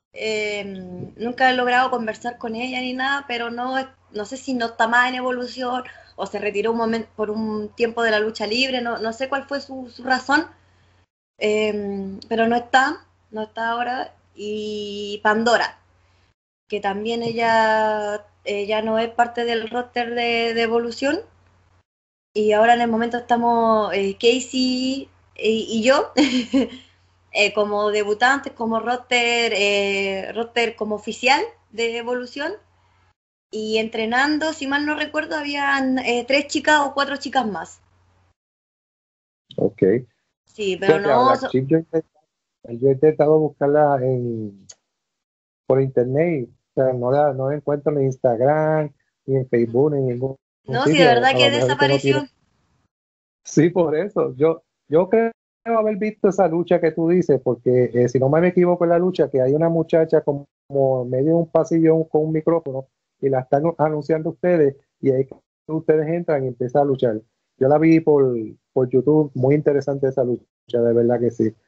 B: Nunca he logrado conversar con ella ni nada, pero no sé si no está más en evolución o se retiró un momento por un tiempo de la lucha libre, no sé cuál fue su razón, pero no está ahora. Y Pandora, que también ella no es parte del roster de Evolución, y ahora en el momento estamos Casey y yo como debutantes, como roster como oficial de Evolución, y entrenando, si mal no recuerdo, habían 3 chicas o 4 chicas más.
A: Ok.
B: Sí, pero
A: Fíjate, a
B: no,
A: Black Sheep yo he intentado buscarla por internet, o sea, no la encuentro ni en Instagram, ni en Facebook, ni en ningún
B: no, si de
A: sitio.
B: verdad
A: A
B: que
A: lo mejor es que no tiene.
B: desapareció.
A: Sí, por eso. Yo creo haber visto esa lucha que tú dices, porque si no me equivoco en la lucha, que hay una muchacha como en medio de un pasillo con un micrófono y la están anunciando ustedes, y ahí ustedes entran y empiezan a luchar. Yo la vi por YouTube, muy interesante esa lucha, de verdad que sí.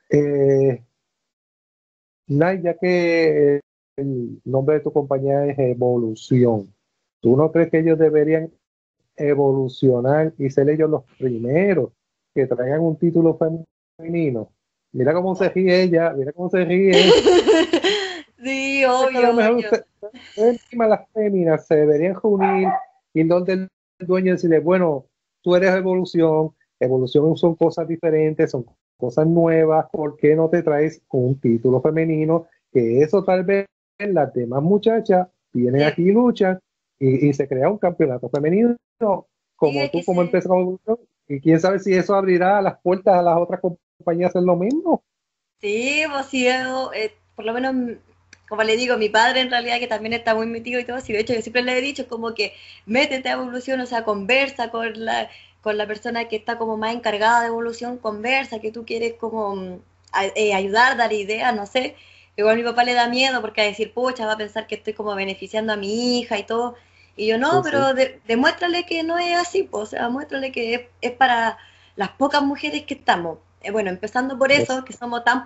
A: Nay, ya que el nombre de tu compañía es Evolución, ¿tú no crees que ellos deberían evolucionar y ser ellos los primeros que traigan un título femenino? Mira cómo se ríe ella, mira cómo se ríe.
B: Sí,
A: Es que a lo
B: obvio,
A: mejor
B: obvio.
A: ustedes mismas las féminas se deberían reunir y donde el dueño y decirle, bueno, tú eres evolución, evolución son cosas diferentes, son cosas nuevas, ¿por qué no te traes un título femenino? Que eso tal vez las demás muchachas vienen
B: Sí,
A: aquí y luchan y se crea un campeonato femenino
B: sí,
A: como
B: es que
A: tú, como empezó evolución, y quién sabe si eso abrirá las puertas a las otras compañías a hacer lo mismo.
B: sí, pues sí, por lo menos, como le digo, mi padre en realidad que también está muy metido y todo, sí, de hecho yo siempre le he dicho como que métete a evolución, o sea, conversa con la persona que está como más encargada de evolución, conversa, que tú quieres como ayudar, dar ideas, no sé. Igual a mi papá le da miedo porque a decir, pucha, va a pensar que estoy como beneficiando a mi hija y todo. Y yo no,
A: Sí, sí.
B: pero demuéstrale que no es así, pues, o sea, muéstrale que es para las pocas mujeres que estamos. Bueno, empezando por eso, que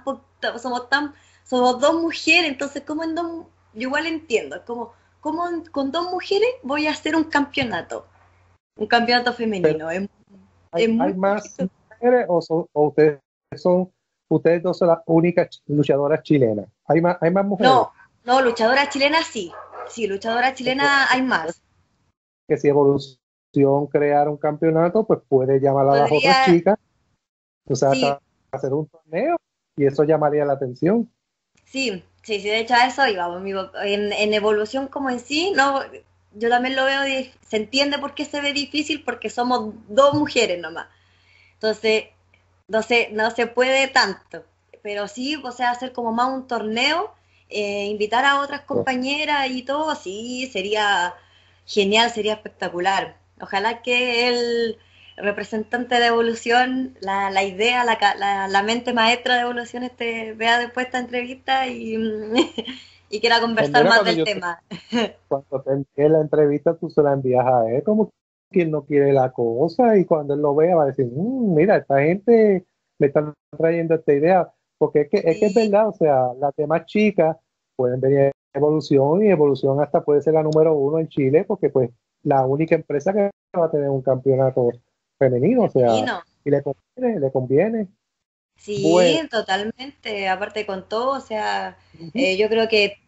B: somos 2 mujeres, entonces, ¿cómo yo igual entiendo, ¿cómo con 2 mujeres voy a hacer un campeonato
A: Pero
B: femenino? Es
A: ¿hay
B: muy
A: más
B: poquito.
A: mujeres o ustedes dos son las únicas luchadoras chilenas? Hay más mujeres?
B: No, no, luchadora chilena sí, sí, luchadora
A: Porque
B: chilena hay más.
A: que si Evolución creara un campeonato, pues puede llamar a las otras
B: Podría,
A: chicas, o sea,
B: sí,
A: hacer un torneo y eso llamaría la atención.
B: sí, de hecho a eso iba, en evolución como en sí, no, yo también lo veo, se entiende por qué se ve difícil, porque somos 2 mujeres nomás. Entonces, no se puede tanto, pero sí, o sea, hacer como más un torneo, invitar a otras compañeras y todo, sí, sería genial, sería espectacular. Ojalá que el representante de Evolución, la idea, la mente maestra de Evolución vea después esta entrevista y, y quiera
A: Pues
B: conversar
A: mira,
B: más del tema.
A: cuando te envíe la entrevista, tú se la envías a él como quien no quiere la cosa, y cuando él lo vea va a decir, mira, esta gente me está trayendo esta idea, porque es que es
B: Sí,
A: verdad, o sea, las demás chicas pueden venir a Evolución, y Evolución hasta puede ser la número uno en Chile, porque pues la única empresa que va a tener un campeonato femenino, o sea,
B: femenino.
A: y le conviene.
B: Sí,
A: Bueno,
B: totalmente, aparte con todo, o sea,
A: ujú,
B: yo creo que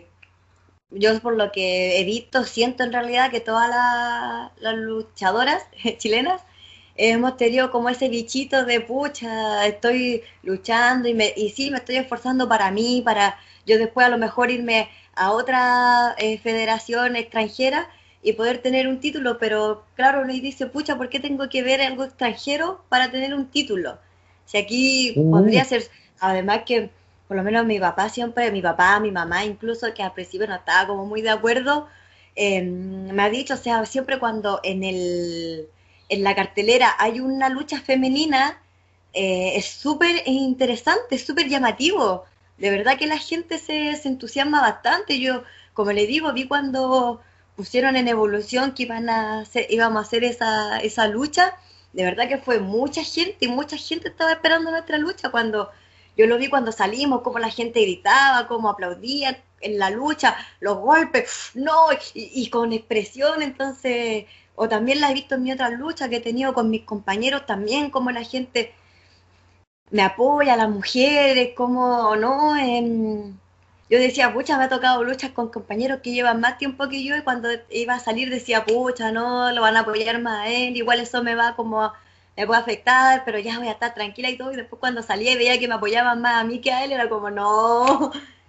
B: yo por lo que he visto, siento en realidad que todas las luchadoras chilenas hemos tenido como ese bichito de pucha, estoy luchando y sí, me estoy esforzando para mí, para yo después a lo mejor irme a otra federación extranjera y poder tener un título, pero claro, uno dice, pucha, ¿por qué tengo que ver algo extranjero para tener un título? Si aquí
A: ujú,
B: podría ser, además que por lo menos mi papá, mi mamá incluso, que al principio no estaba como muy de acuerdo, me ha dicho, o sea, siempre cuando en la cartelera hay una lucha femenina, es súper interesante, es súper llamativo. De verdad que la gente se entusiasma bastante. Yo, como le digo, vi cuando pusieron en Evolución que íbamos a hacer esa lucha. De verdad que fue mucha gente y mucha gente estaba esperando nuestra lucha cuando yo lo vi cuando salimos, cómo la gente gritaba, cómo aplaudía en la lucha, los golpes, no, y con expresión, entonces, o también la he visto en mi otra lucha que he tenido con mis compañeros también, cómo la gente me apoya, las mujeres, cómo, ¿no? Yo decía, pucha, me ha tocado luchas con compañeros que llevan más tiempo que yo y cuando iba a salir decía, pucha, no, lo van a apoyar más a él, igual eso me va como, me puede afectar, pero ya voy a estar tranquila y todo, y después cuando salía y veía que me apoyaban más a mí que a él, era como, no.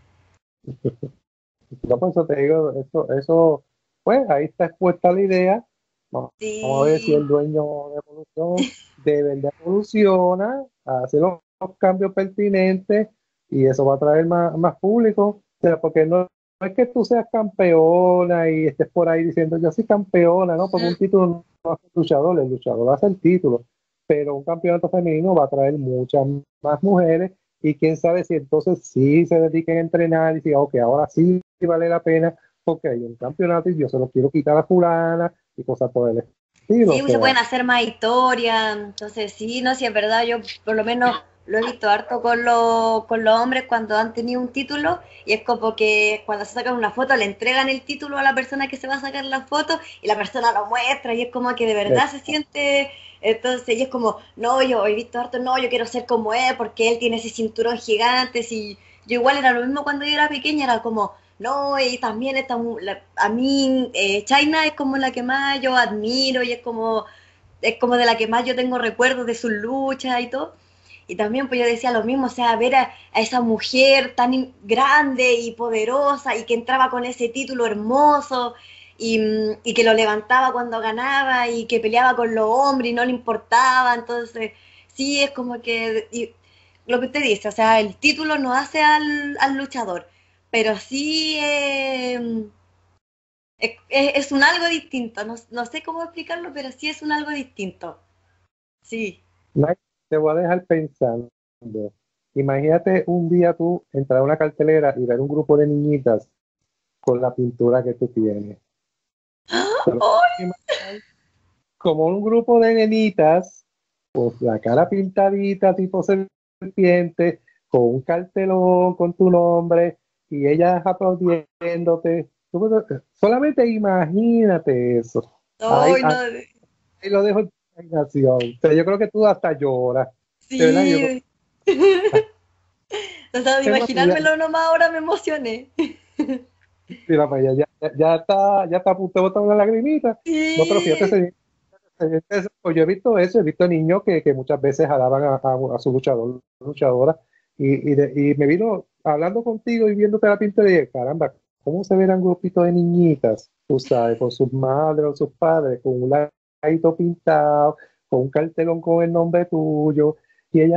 A: No, por eso te digo, pues ahí está expuesta la idea. Vamos a ver si
B: Sí,
A: el dueño de Evolución de verdad evoluciona, hace los cambios pertinentes y eso va a traer más público. O sea, porque no es que tú seas campeona y estés por ahí diciendo yo soy campeona, ¿no? Porque un título no hace el luchador hace el título, pero un campeonato femenino va a traer muchas más mujeres y quién sabe si entonces sí se dediquen a entrenar y digan, ok, ahora sí vale la pena porque hay un campeonato y yo se lo quiero quitar a fulana y cosas por el estilo.
B: sí,
A: O
B: pues se
A: sea,
B: pueden hacer más historias, entonces sí, no, sí es verdad, yo por lo menos lo he visto harto con los hombres cuando han tenido un título y es como que cuando se sacan una foto le entregan el título a la persona que se va a sacar la foto y la persona lo muestra y es como que de
A: eh,
B: verdad se siente, entonces y es como, no, yo he visto harto, no, yo quiero ser como él porque él tiene ese cinturón gigante, si yo igual era lo mismo cuando yo era pequeña, era como, no, y también a mí China es como la que más yo admiro y es como de la que más yo tengo recuerdos de sus luchas y todo. Y también pues yo decía lo mismo, o sea, ver a esa mujer tan grande y poderosa y que entraba con ese título hermoso y que lo levantaba cuando ganaba y que peleaba con los hombres y no le importaba. Entonces, sí, es como que lo que usted dice, o sea, el título no hace al luchador, pero sí es un algo distinto. No, no sé cómo explicarlo, pero sí es un algo distinto. Sí.
A: Mike, te voy a dejar pensando. Imagínate un día tú entrar a una cartelera y ver un grupo de niñitas con la pintura que tú tienes. ¿Te lo
B: ¡Ay!
A: puedes imaginar? Como un grupo de nenitas, pues la cara pintadita, tipo serpiente, con un cartelón con tu nombre y ellas aplaudiéndote. Solamente imagínate eso. Ahí,
B: ¡Ay, no!
A: ahí lo dejo en tu imaginación. O sea, yo creo que tú hasta lloras. De verdad, yo creo
B: Sí. Tratando de
A: que es más, tú ya,
B: imaginármelo nomás, ahora me emocioné.
A: mira, pues ya está a punto de botar una lagrimita. No, pero fíjate,
B: Sí.
A: pues yo he visto eso, he visto niños que muchas veces alaban a su luchador, luchadora, y me vino hablando contigo y viéndote la pintura y dije, caramba, ¿cómo se verán grupitos de niñitas, tú sabes, con sus madres o sus padres, con un ladito pintado, con un cartelón con el nombre tuyo, y ella,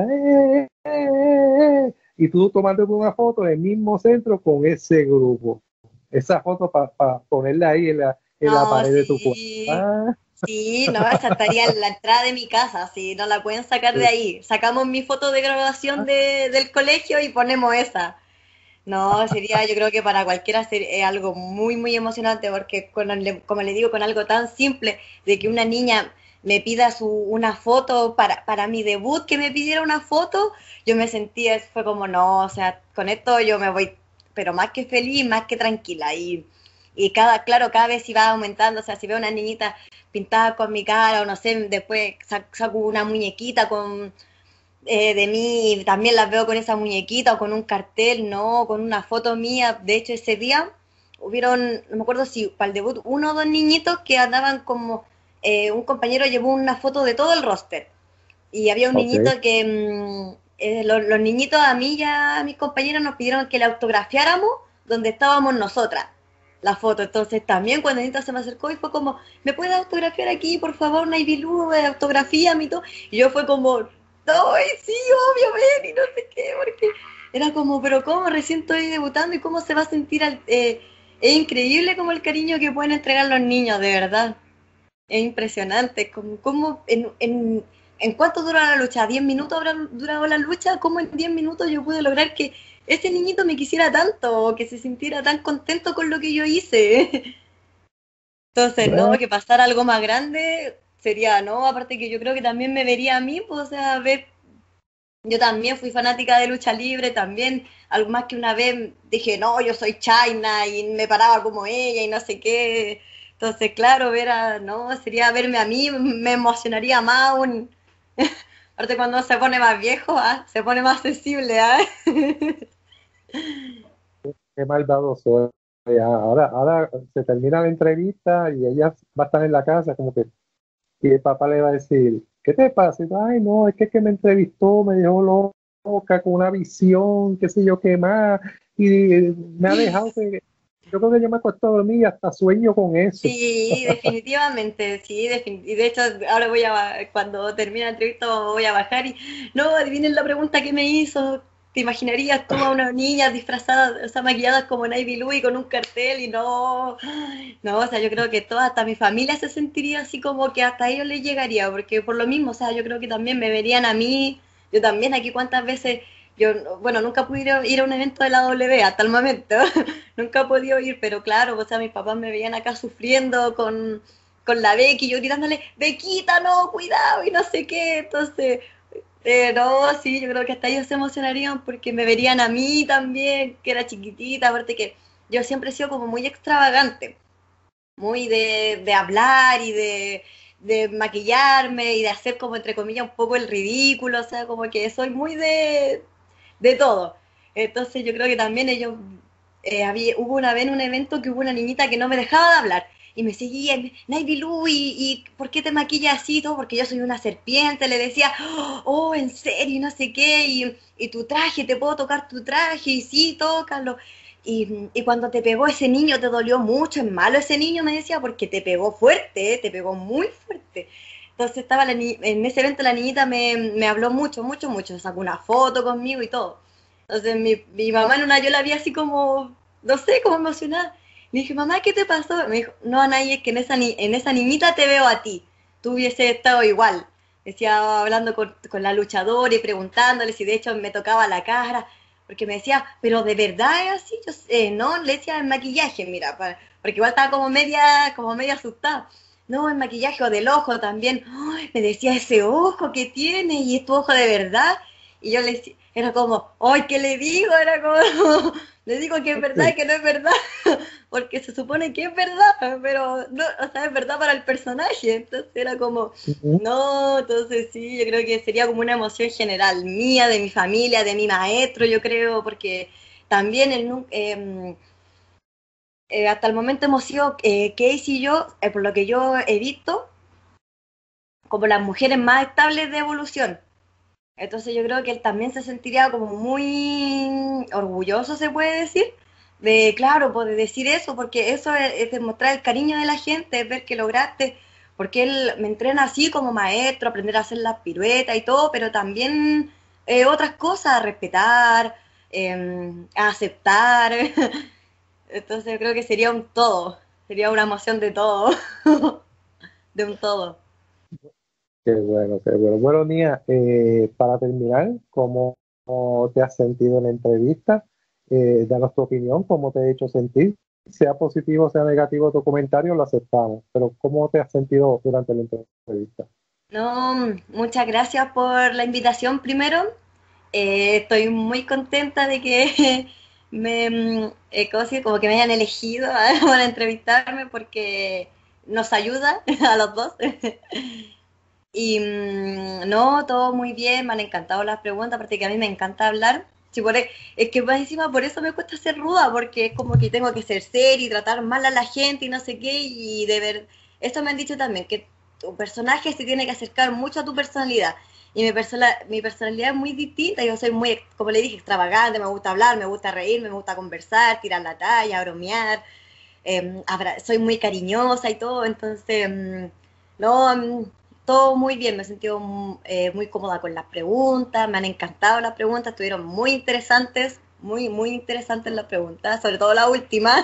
A: y tú tomando una foto en el mismo centro con ese grupo? Esa foto para ponerla ahí en la
B: No,
A: pared de tu cuarto.
B: sí.
A: Ah,
B: Sí, no, esa estaría en la entrada de mi casa, sí, no la pueden sacar de ahí. Sacamos mi foto de graduación del colegio y ponemos esa. No, sería, yo creo que para cualquiera es algo muy, muy emocionante, porque como le digo, con algo tan simple, de que una niña me pida una foto para mi debut, que me pidiera una foto, yo me sentía, fue como, no, o sea, con esto yo me voy, pero más que feliz, más que tranquila. Y claro, cada vez iba aumentando, o sea, si veo una niñita pintada con mi cara, o no sé, después saco una muñequita de mí, también las veo con esa muñequita o con un cartel, no, con una foto mía. De hecho, ese día hubieron, no me acuerdo si para el debut, uno o dos niñitos que andaban como, un compañero llevó una foto de todo el roster. Y había un
A: ok.
B: niñito que, los niñitos a mí y a mis compañeros nos pidieron que le autografiáramos donde estábamos nosotras la foto. Entonces también cuando el niñito se me acercó y fue como, ¿me puedes autografiar aquí, por favor, Navy Lu, autografía mi todo? Y yo fue como, no, sí, obvio, ven, y no sé qué, porque era como, pero ¿cómo? Recién estoy debutando y cómo se va a sentir es increíble como el cariño que pueden entregar los niños, de verdad. Es impresionante, como en cuánto dura la lucha, ¿10 minutos habrá durado la lucha? ¿Cómo en 10 minutos yo pude lograr que ese niñito me quisiera tanto, o que se sintiera tan contento con lo que yo hice? Entonces, no,
A: Bueno,
B: que pasara algo más grande sería, no, aparte que yo creo que también me vería a mí, pues, o sea, ver Yo también fui fanática de lucha libre, también, algo más que una vez dije, no, yo soy China y me paraba como ella y no sé qué. Entonces, claro, no, sería verme a mí, me emocionaría más aún. Aparte cuando se pone más viejo, se pone más sensible, ¿ah?
A: Qué malvado soy. Ahora se termina la entrevista y ella va a estar en la casa como que, y el papá le va a decir, ¿qué te pasa? Y, ay, no, es que me entrevistó, me dejó loca con una visión, qué sé yo qué más, y me ha dejado que, yo creo que yo me acuesto a dormir y hasta sueño con eso.
B: Sí, definitivamente, sí, y de hecho ahora cuando termine la entrevista voy a bajar y, no, adivinen la pregunta que me hizo. ¿Te imaginarías tú a una niña disfrazada, o sea, maquillada como Navy Louis con un cartel y no, no, o sea, yo creo que hasta mi familia se sentiría así como que hasta ellos les llegaría, porque por lo mismo, o sea, yo creo que también me verían a mí, yo también aquí cuántas veces, bueno, nunca pude ir a un evento de la W hasta el momento, nunca he podido ir, pero claro, o sea, mis papás me veían acá sufriendo con la Becky, yo gritándole, Bequita, no, cuidado, y no sé qué, entonces, no, sí, yo creo que hasta ellos se emocionarían porque me verían a mí también, que era chiquitita, aparte que yo siempre he sido como muy extravagante, muy de hablar y de maquillarme y de hacer como entre comillas un poco el ridículo, o sea, como que soy muy de todo. Entonces yo creo que también hubo una vez en un evento que hubo una niñita que no me dejaba de hablar y me seguía, Navy Lou, y ¿por qué te maquillas así? Todo porque yo soy una serpiente, le decía, oh, en serio, y no sé qué, y tu traje, te puedo tocar tu traje, y sí, tócalo. Y cuando te pegó ese niño, te dolió mucho, es malo ese niño, me decía, porque te pegó fuerte, te pegó muy fuerte. Entonces en ese evento la niñita me habló mucho, mucho, mucho, sacó una foto conmigo y todo. Entonces mi mamá en una yo la vi así como, no sé, como emocionada. Le dije, mamá, ¿qué te pasó? Me dijo, no, Anaí, es que en esa niñita te veo a ti. Tú hubiese estado igual. Decía, hablando con la luchadora y preguntándole si de hecho me tocaba la cara. Porque me decía, pero de verdad es así. Yo no, le decía el maquillaje, mira, porque igual estaba como media asustada. No, el maquillaje o del ojo también. Ay, me decía ese ojo que tiene y es tu ojo de verdad. Y yo le decía, era como, ay, ¿qué le digo? Era como, le digo que es verdad y que no es verdad, porque se supone que es verdad, pero no, o sea, es verdad para el personaje. Entonces era como,
A: Ujú.
B: no, entonces sí, yo creo que sería como una emoción general mía, de mi familia, de mi maestro, yo creo, porque también hasta el momento hemos sido, Casey y yo, por lo que yo he visto, como las mujeres más estables de evolución. Entonces yo creo que él también se sentiría como muy orgulloso, se puede decir, de, claro, pues de decir eso, porque eso es demostrar el cariño de la gente, es ver que lograste, porque él me entrena así como maestro, aprender a hacer las piruetas y todo, pero también otras cosas, a respetar, a aceptar. Entonces yo creo que sería un todo, sería una emoción de todo, de un todo.
A: Qué bueno, qué bueno. Bueno, Nia, para terminar, ¿cómo te has sentido en la entrevista? Danos tu opinión, cómo te ha hecho sentir. Sea positivo, sea negativo tu comentario, lo aceptamos. Pero ¿cómo te has sentido durante la entrevista?
B: No, muchas gracias por la invitación primero. Estoy muy contenta de que ¿cómo decir? Como que me hayan elegido para entrevistarme porque nos ayuda a los dos. Y no, todo muy bien, me han encantado las preguntas, aparte que a mí me encanta hablar. Sí, es que más encima por eso me cuesta ser ruda, porque es como que tengo que ser seria y tratar mal a la gente y no sé qué, y de ver, eso me han dicho también, que tu personaje se tiene que acercar mucho a tu personalidad. Y mi personalidad es muy distinta, yo soy muy, como le dije, extravagante, me gusta hablar, me gusta reírme, me gusta conversar, tirar la talla, bromear, soy muy cariñosa y todo, entonces, no, todo muy bien, me he sentido muy cómoda con las preguntas, me han encantado las preguntas, estuvieron muy interesantes, muy, muy interesantes las preguntas, sobre todo la última,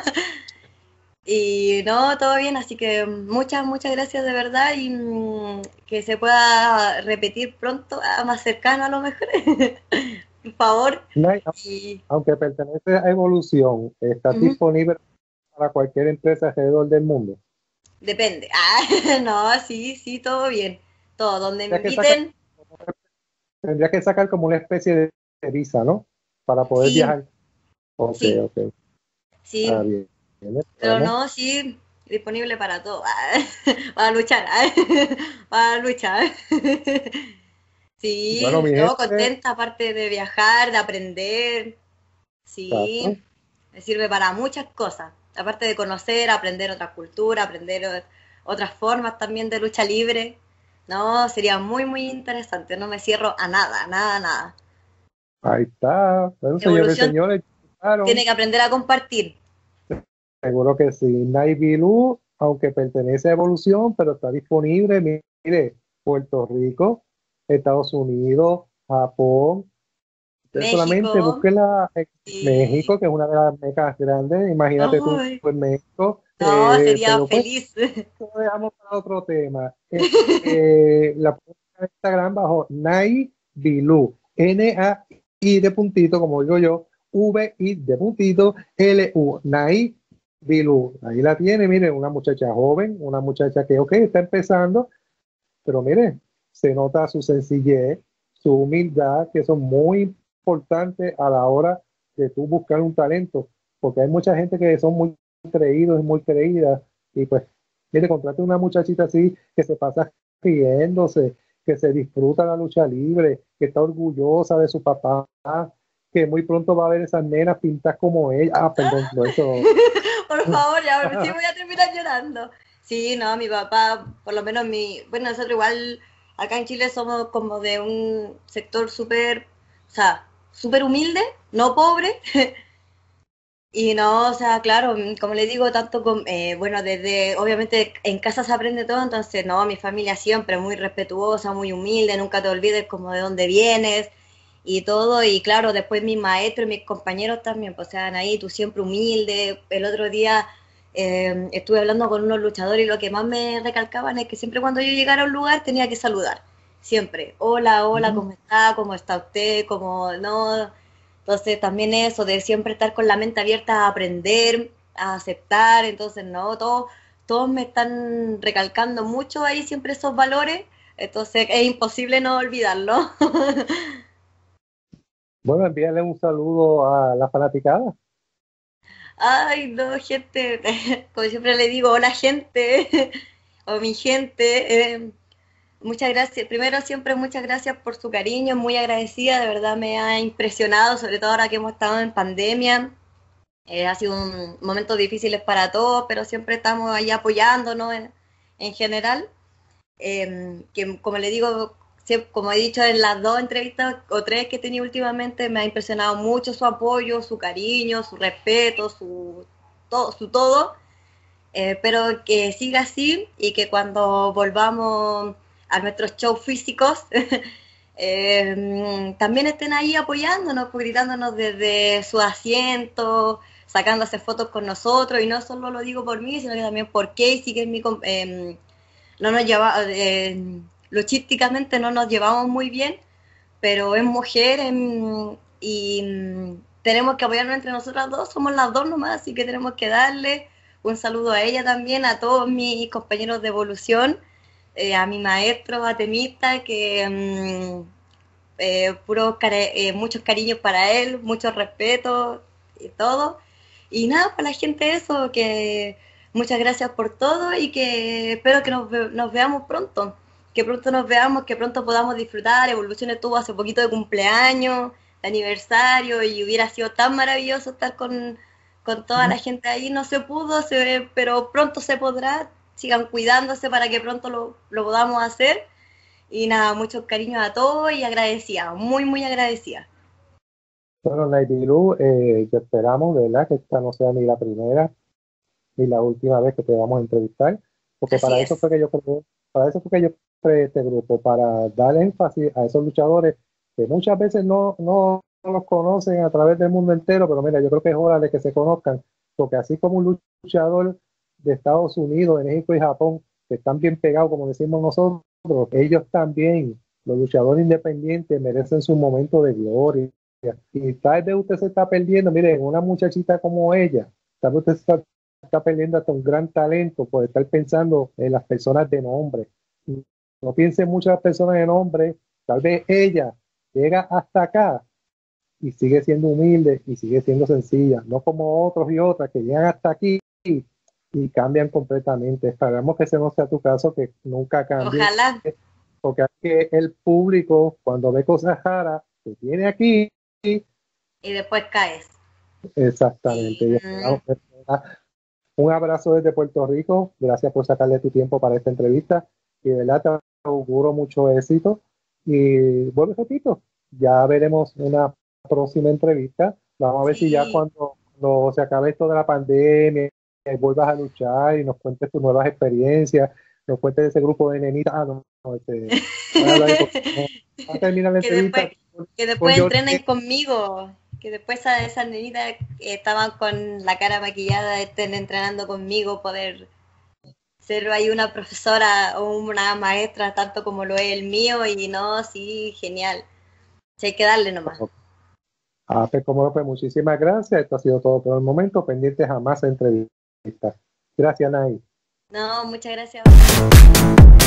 B: y no, todo bien, así que muchas, muchas gracias de verdad y que se pueda repetir pronto, más cercano a lo mejor, por favor,
A: Nay,
B: y
A: aunque pertenece a Evolución, ¿está
B: ujú,
A: disponible para cualquier empresa alrededor del mundo?
B: depende. No, sí, sí, todo bien, todo, donde me
A: Ya que saca
B: inviten.
A: tendría que sacar como una especie de visa, ¿no? Para poder
B: Sí,
A: viajar. Ok,
B: sí,
A: ok. Ah,
B: sí,
A: bien. Bien,
B: pero
A: bueno,
B: no, sí, disponible para todo, para luchar, para luchar.
A: bueno,
B: Sí,
A: mi
B: todo
A: gente,
B: contenta, aparte de viajar, de aprender, sí,
A: exacto.
B: me sirve para muchas cosas, aparte de conocer, aprender otras culturas, aprender otras formas también de lucha libre. No, sería muy, muy interesante, no me cierro a nada, nada, nada.
A: Ahí está. Bueno, señores y
B: Evolución
A: señores,
B: tiene
A: claro,
B: que aprender a compartir.
A: seguro que sí. Navy Blue, aunque pertenece a Evolución, pero está disponible, mire, Puerto Rico, Estados Unidos, Japón. Ustedes solamente
B: México,
A: busquen en
B: sí.
A: México, que es una de las mecas grandes. Imagínate tú
B: Ay,
A: en México.
B: no, sería
A: Pero pues,
B: feliz.
A: lo dejamos para otro tema. La pueden buscar en Instagram bajo Nai Bilu. N-A-I de puntito, como digo yo, V-I de puntito, L-U. Nai Bilu. Ahí la tiene, mire, una muchacha joven, una muchacha que, ok, está empezando, pero mire, se nota su sencillez, su humildad, que son muy importantes a la hora de tú buscar un talento, porque hay mucha gente que son muy creídos y muy creídas, y pues, mire, contrate una muchachita así que se pasa riéndose, que se disfruta la lucha libre, que está orgullosa de su papá, que muy pronto va a ver esas nenas pintadas como ella. Ah, perdón, no, eso.
B: Por favor, ya ahora sí voy a terminar llorando. Sí, no, mi papá, por lo menos bueno, nosotros igual acá en Chile somos como de un sector súper, o sea, súper humilde, no pobre. Y no, o sea, claro, como le digo, tanto bueno, desde, obviamente en casa se aprende todo, entonces, no, mi familia siempre muy respetuosa, muy humilde, nunca te olvides como de dónde vienes y todo, y claro, después mis maestros y mis compañeros también, pues, o sea, ahí tú siempre humilde. El otro día estuve hablando con unos luchadores y lo que más me recalcaban es que siempre cuando yo llegara a un lugar tenía que saludar, siempre, hola, hola,
A: Mm.
B: cómo está usted, cómo, no, entonces también eso de siempre estar con la mente abierta a aprender, a aceptar, entonces no, todos me están recalcando mucho ahí siempre esos valores, entonces es imposible no olvidarlo.
A: Bueno, envíale un saludo a la fanaticada.
B: Ay, no, gente, como siempre le digo, hola gente, o mi gente, muchas gracias, primero siempre muchas gracias por su cariño, muy agradecida, de verdad me ha impresionado, sobre todo ahora que hemos estado en pandemia. Ha sido un momento difícil para todos, pero siempre estamos ahí apoyándonos en general. Que como le digo, como he dicho en las dos entrevistas o tres que he tenido últimamente, me ha impresionado mucho su apoyo, su cariño, su respeto, su todo. Espero que siga así y que cuando volvamos a nuestros shows físicos también estén ahí apoyándonos, pues, gritándonos desde su asiento, sacándose fotos con nosotros, y no solo lo digo por mí, sino que también por Casey, que es no nos lleva, luchísticamente no nos llevamos muy bien, pero es mujer y tenemos que apoyarnos entre nosotras dos, somos las dos nomás, así que tenemos que darle un saludo a ella también, a todos mis compañeros de evolución, a mi maestro, a Temista, que muchos cariños para él, mucho respeto y todo. Y nada, para la gente eso, que muchas gracias por todo y que espero que nos veamos pronto, que pronto nos veamos, que pronto podamos disfrutar. Evolución estuvo hace poquito de cumpleaños, de aniversario, y hubiera sido tan maravilloso estar con toda la gente ahí. No se pudo, pero pronto se podrá. Sigan cuidándose para que pronto lo podamos hacer. Y nada, muchos cariños a todos y agradecida, muy, muy agradecida.
A: Bueno, Naibiru, te esperamos, ¿verdad? Que esta no sea ni la primera ni la última vez que te vamos a entrevistar, porque
B: Así
A: para eso fue
B: es.
A: que yo creé, para eso fue que yo creé este grupo, para dar énfasis a esos luchadores que muchas veces no los conocen a través del mundo entero, pero mira, yo creo que es hora de que se conozcan, porque así como un luchador de Estados Unidos, de México y Japón, que están bien pegados, como decimos nosotros, ellos también, los luchadores independientes, merecen su momento de gloria. Y tal vez usted se está perdiendo, miren, una muchachita como ella, tal vez usted está perdiendo hasta un gran talento por estar pensando en las personas de nombre. No piense mucho en las personas de nombre, tal vez ella llega hasta acá y sigue siendo humilde y sigue siendo sencilla, no como otros y otras que llegan hasta aquí y cambian completamente. Esperamos que ese no sea tu caso, que nunca cambie,
B: Ojalá.
A: porque es que el público, cuando ve cosas raras, te tiene aquí.
B: Y después caes.
A: Exactamente. Y
B: Sí.
A: un abrazo desde Puerto Rico. Gracias por sacarle tu tiempo para esta entrevista. Y de verdad te auguro mucho éxito. Y bueno, repito, ya veremos una próxima entrevista. Vamos a ver si ya
B: Sí.
A: cuando se acabe esto de la pandemia, vuelvas a luchar y nos cuentes tus nuevas experiencias, nos cuentes de ese grupo de nenitas. Voy a hablar de no, va a terminar la
B: Que
A: entrevista
B: después, que
A: con
B: después
A: Jorge.
B: entrenen conmigo. Que después esas nenitas que estaban con la cara maquillada estén entrenando conmigo, poder ser ahí una profesora o una maestra tanto como lo es el mío. Y no, sí, genial. Sí, hay que darle nomás.
A: Pues como López, muchísimas gracias. Esto ha sido todo por el momento. Pendientes a más entrevistas. Gracias, Nay.
B: No, muchas gracias.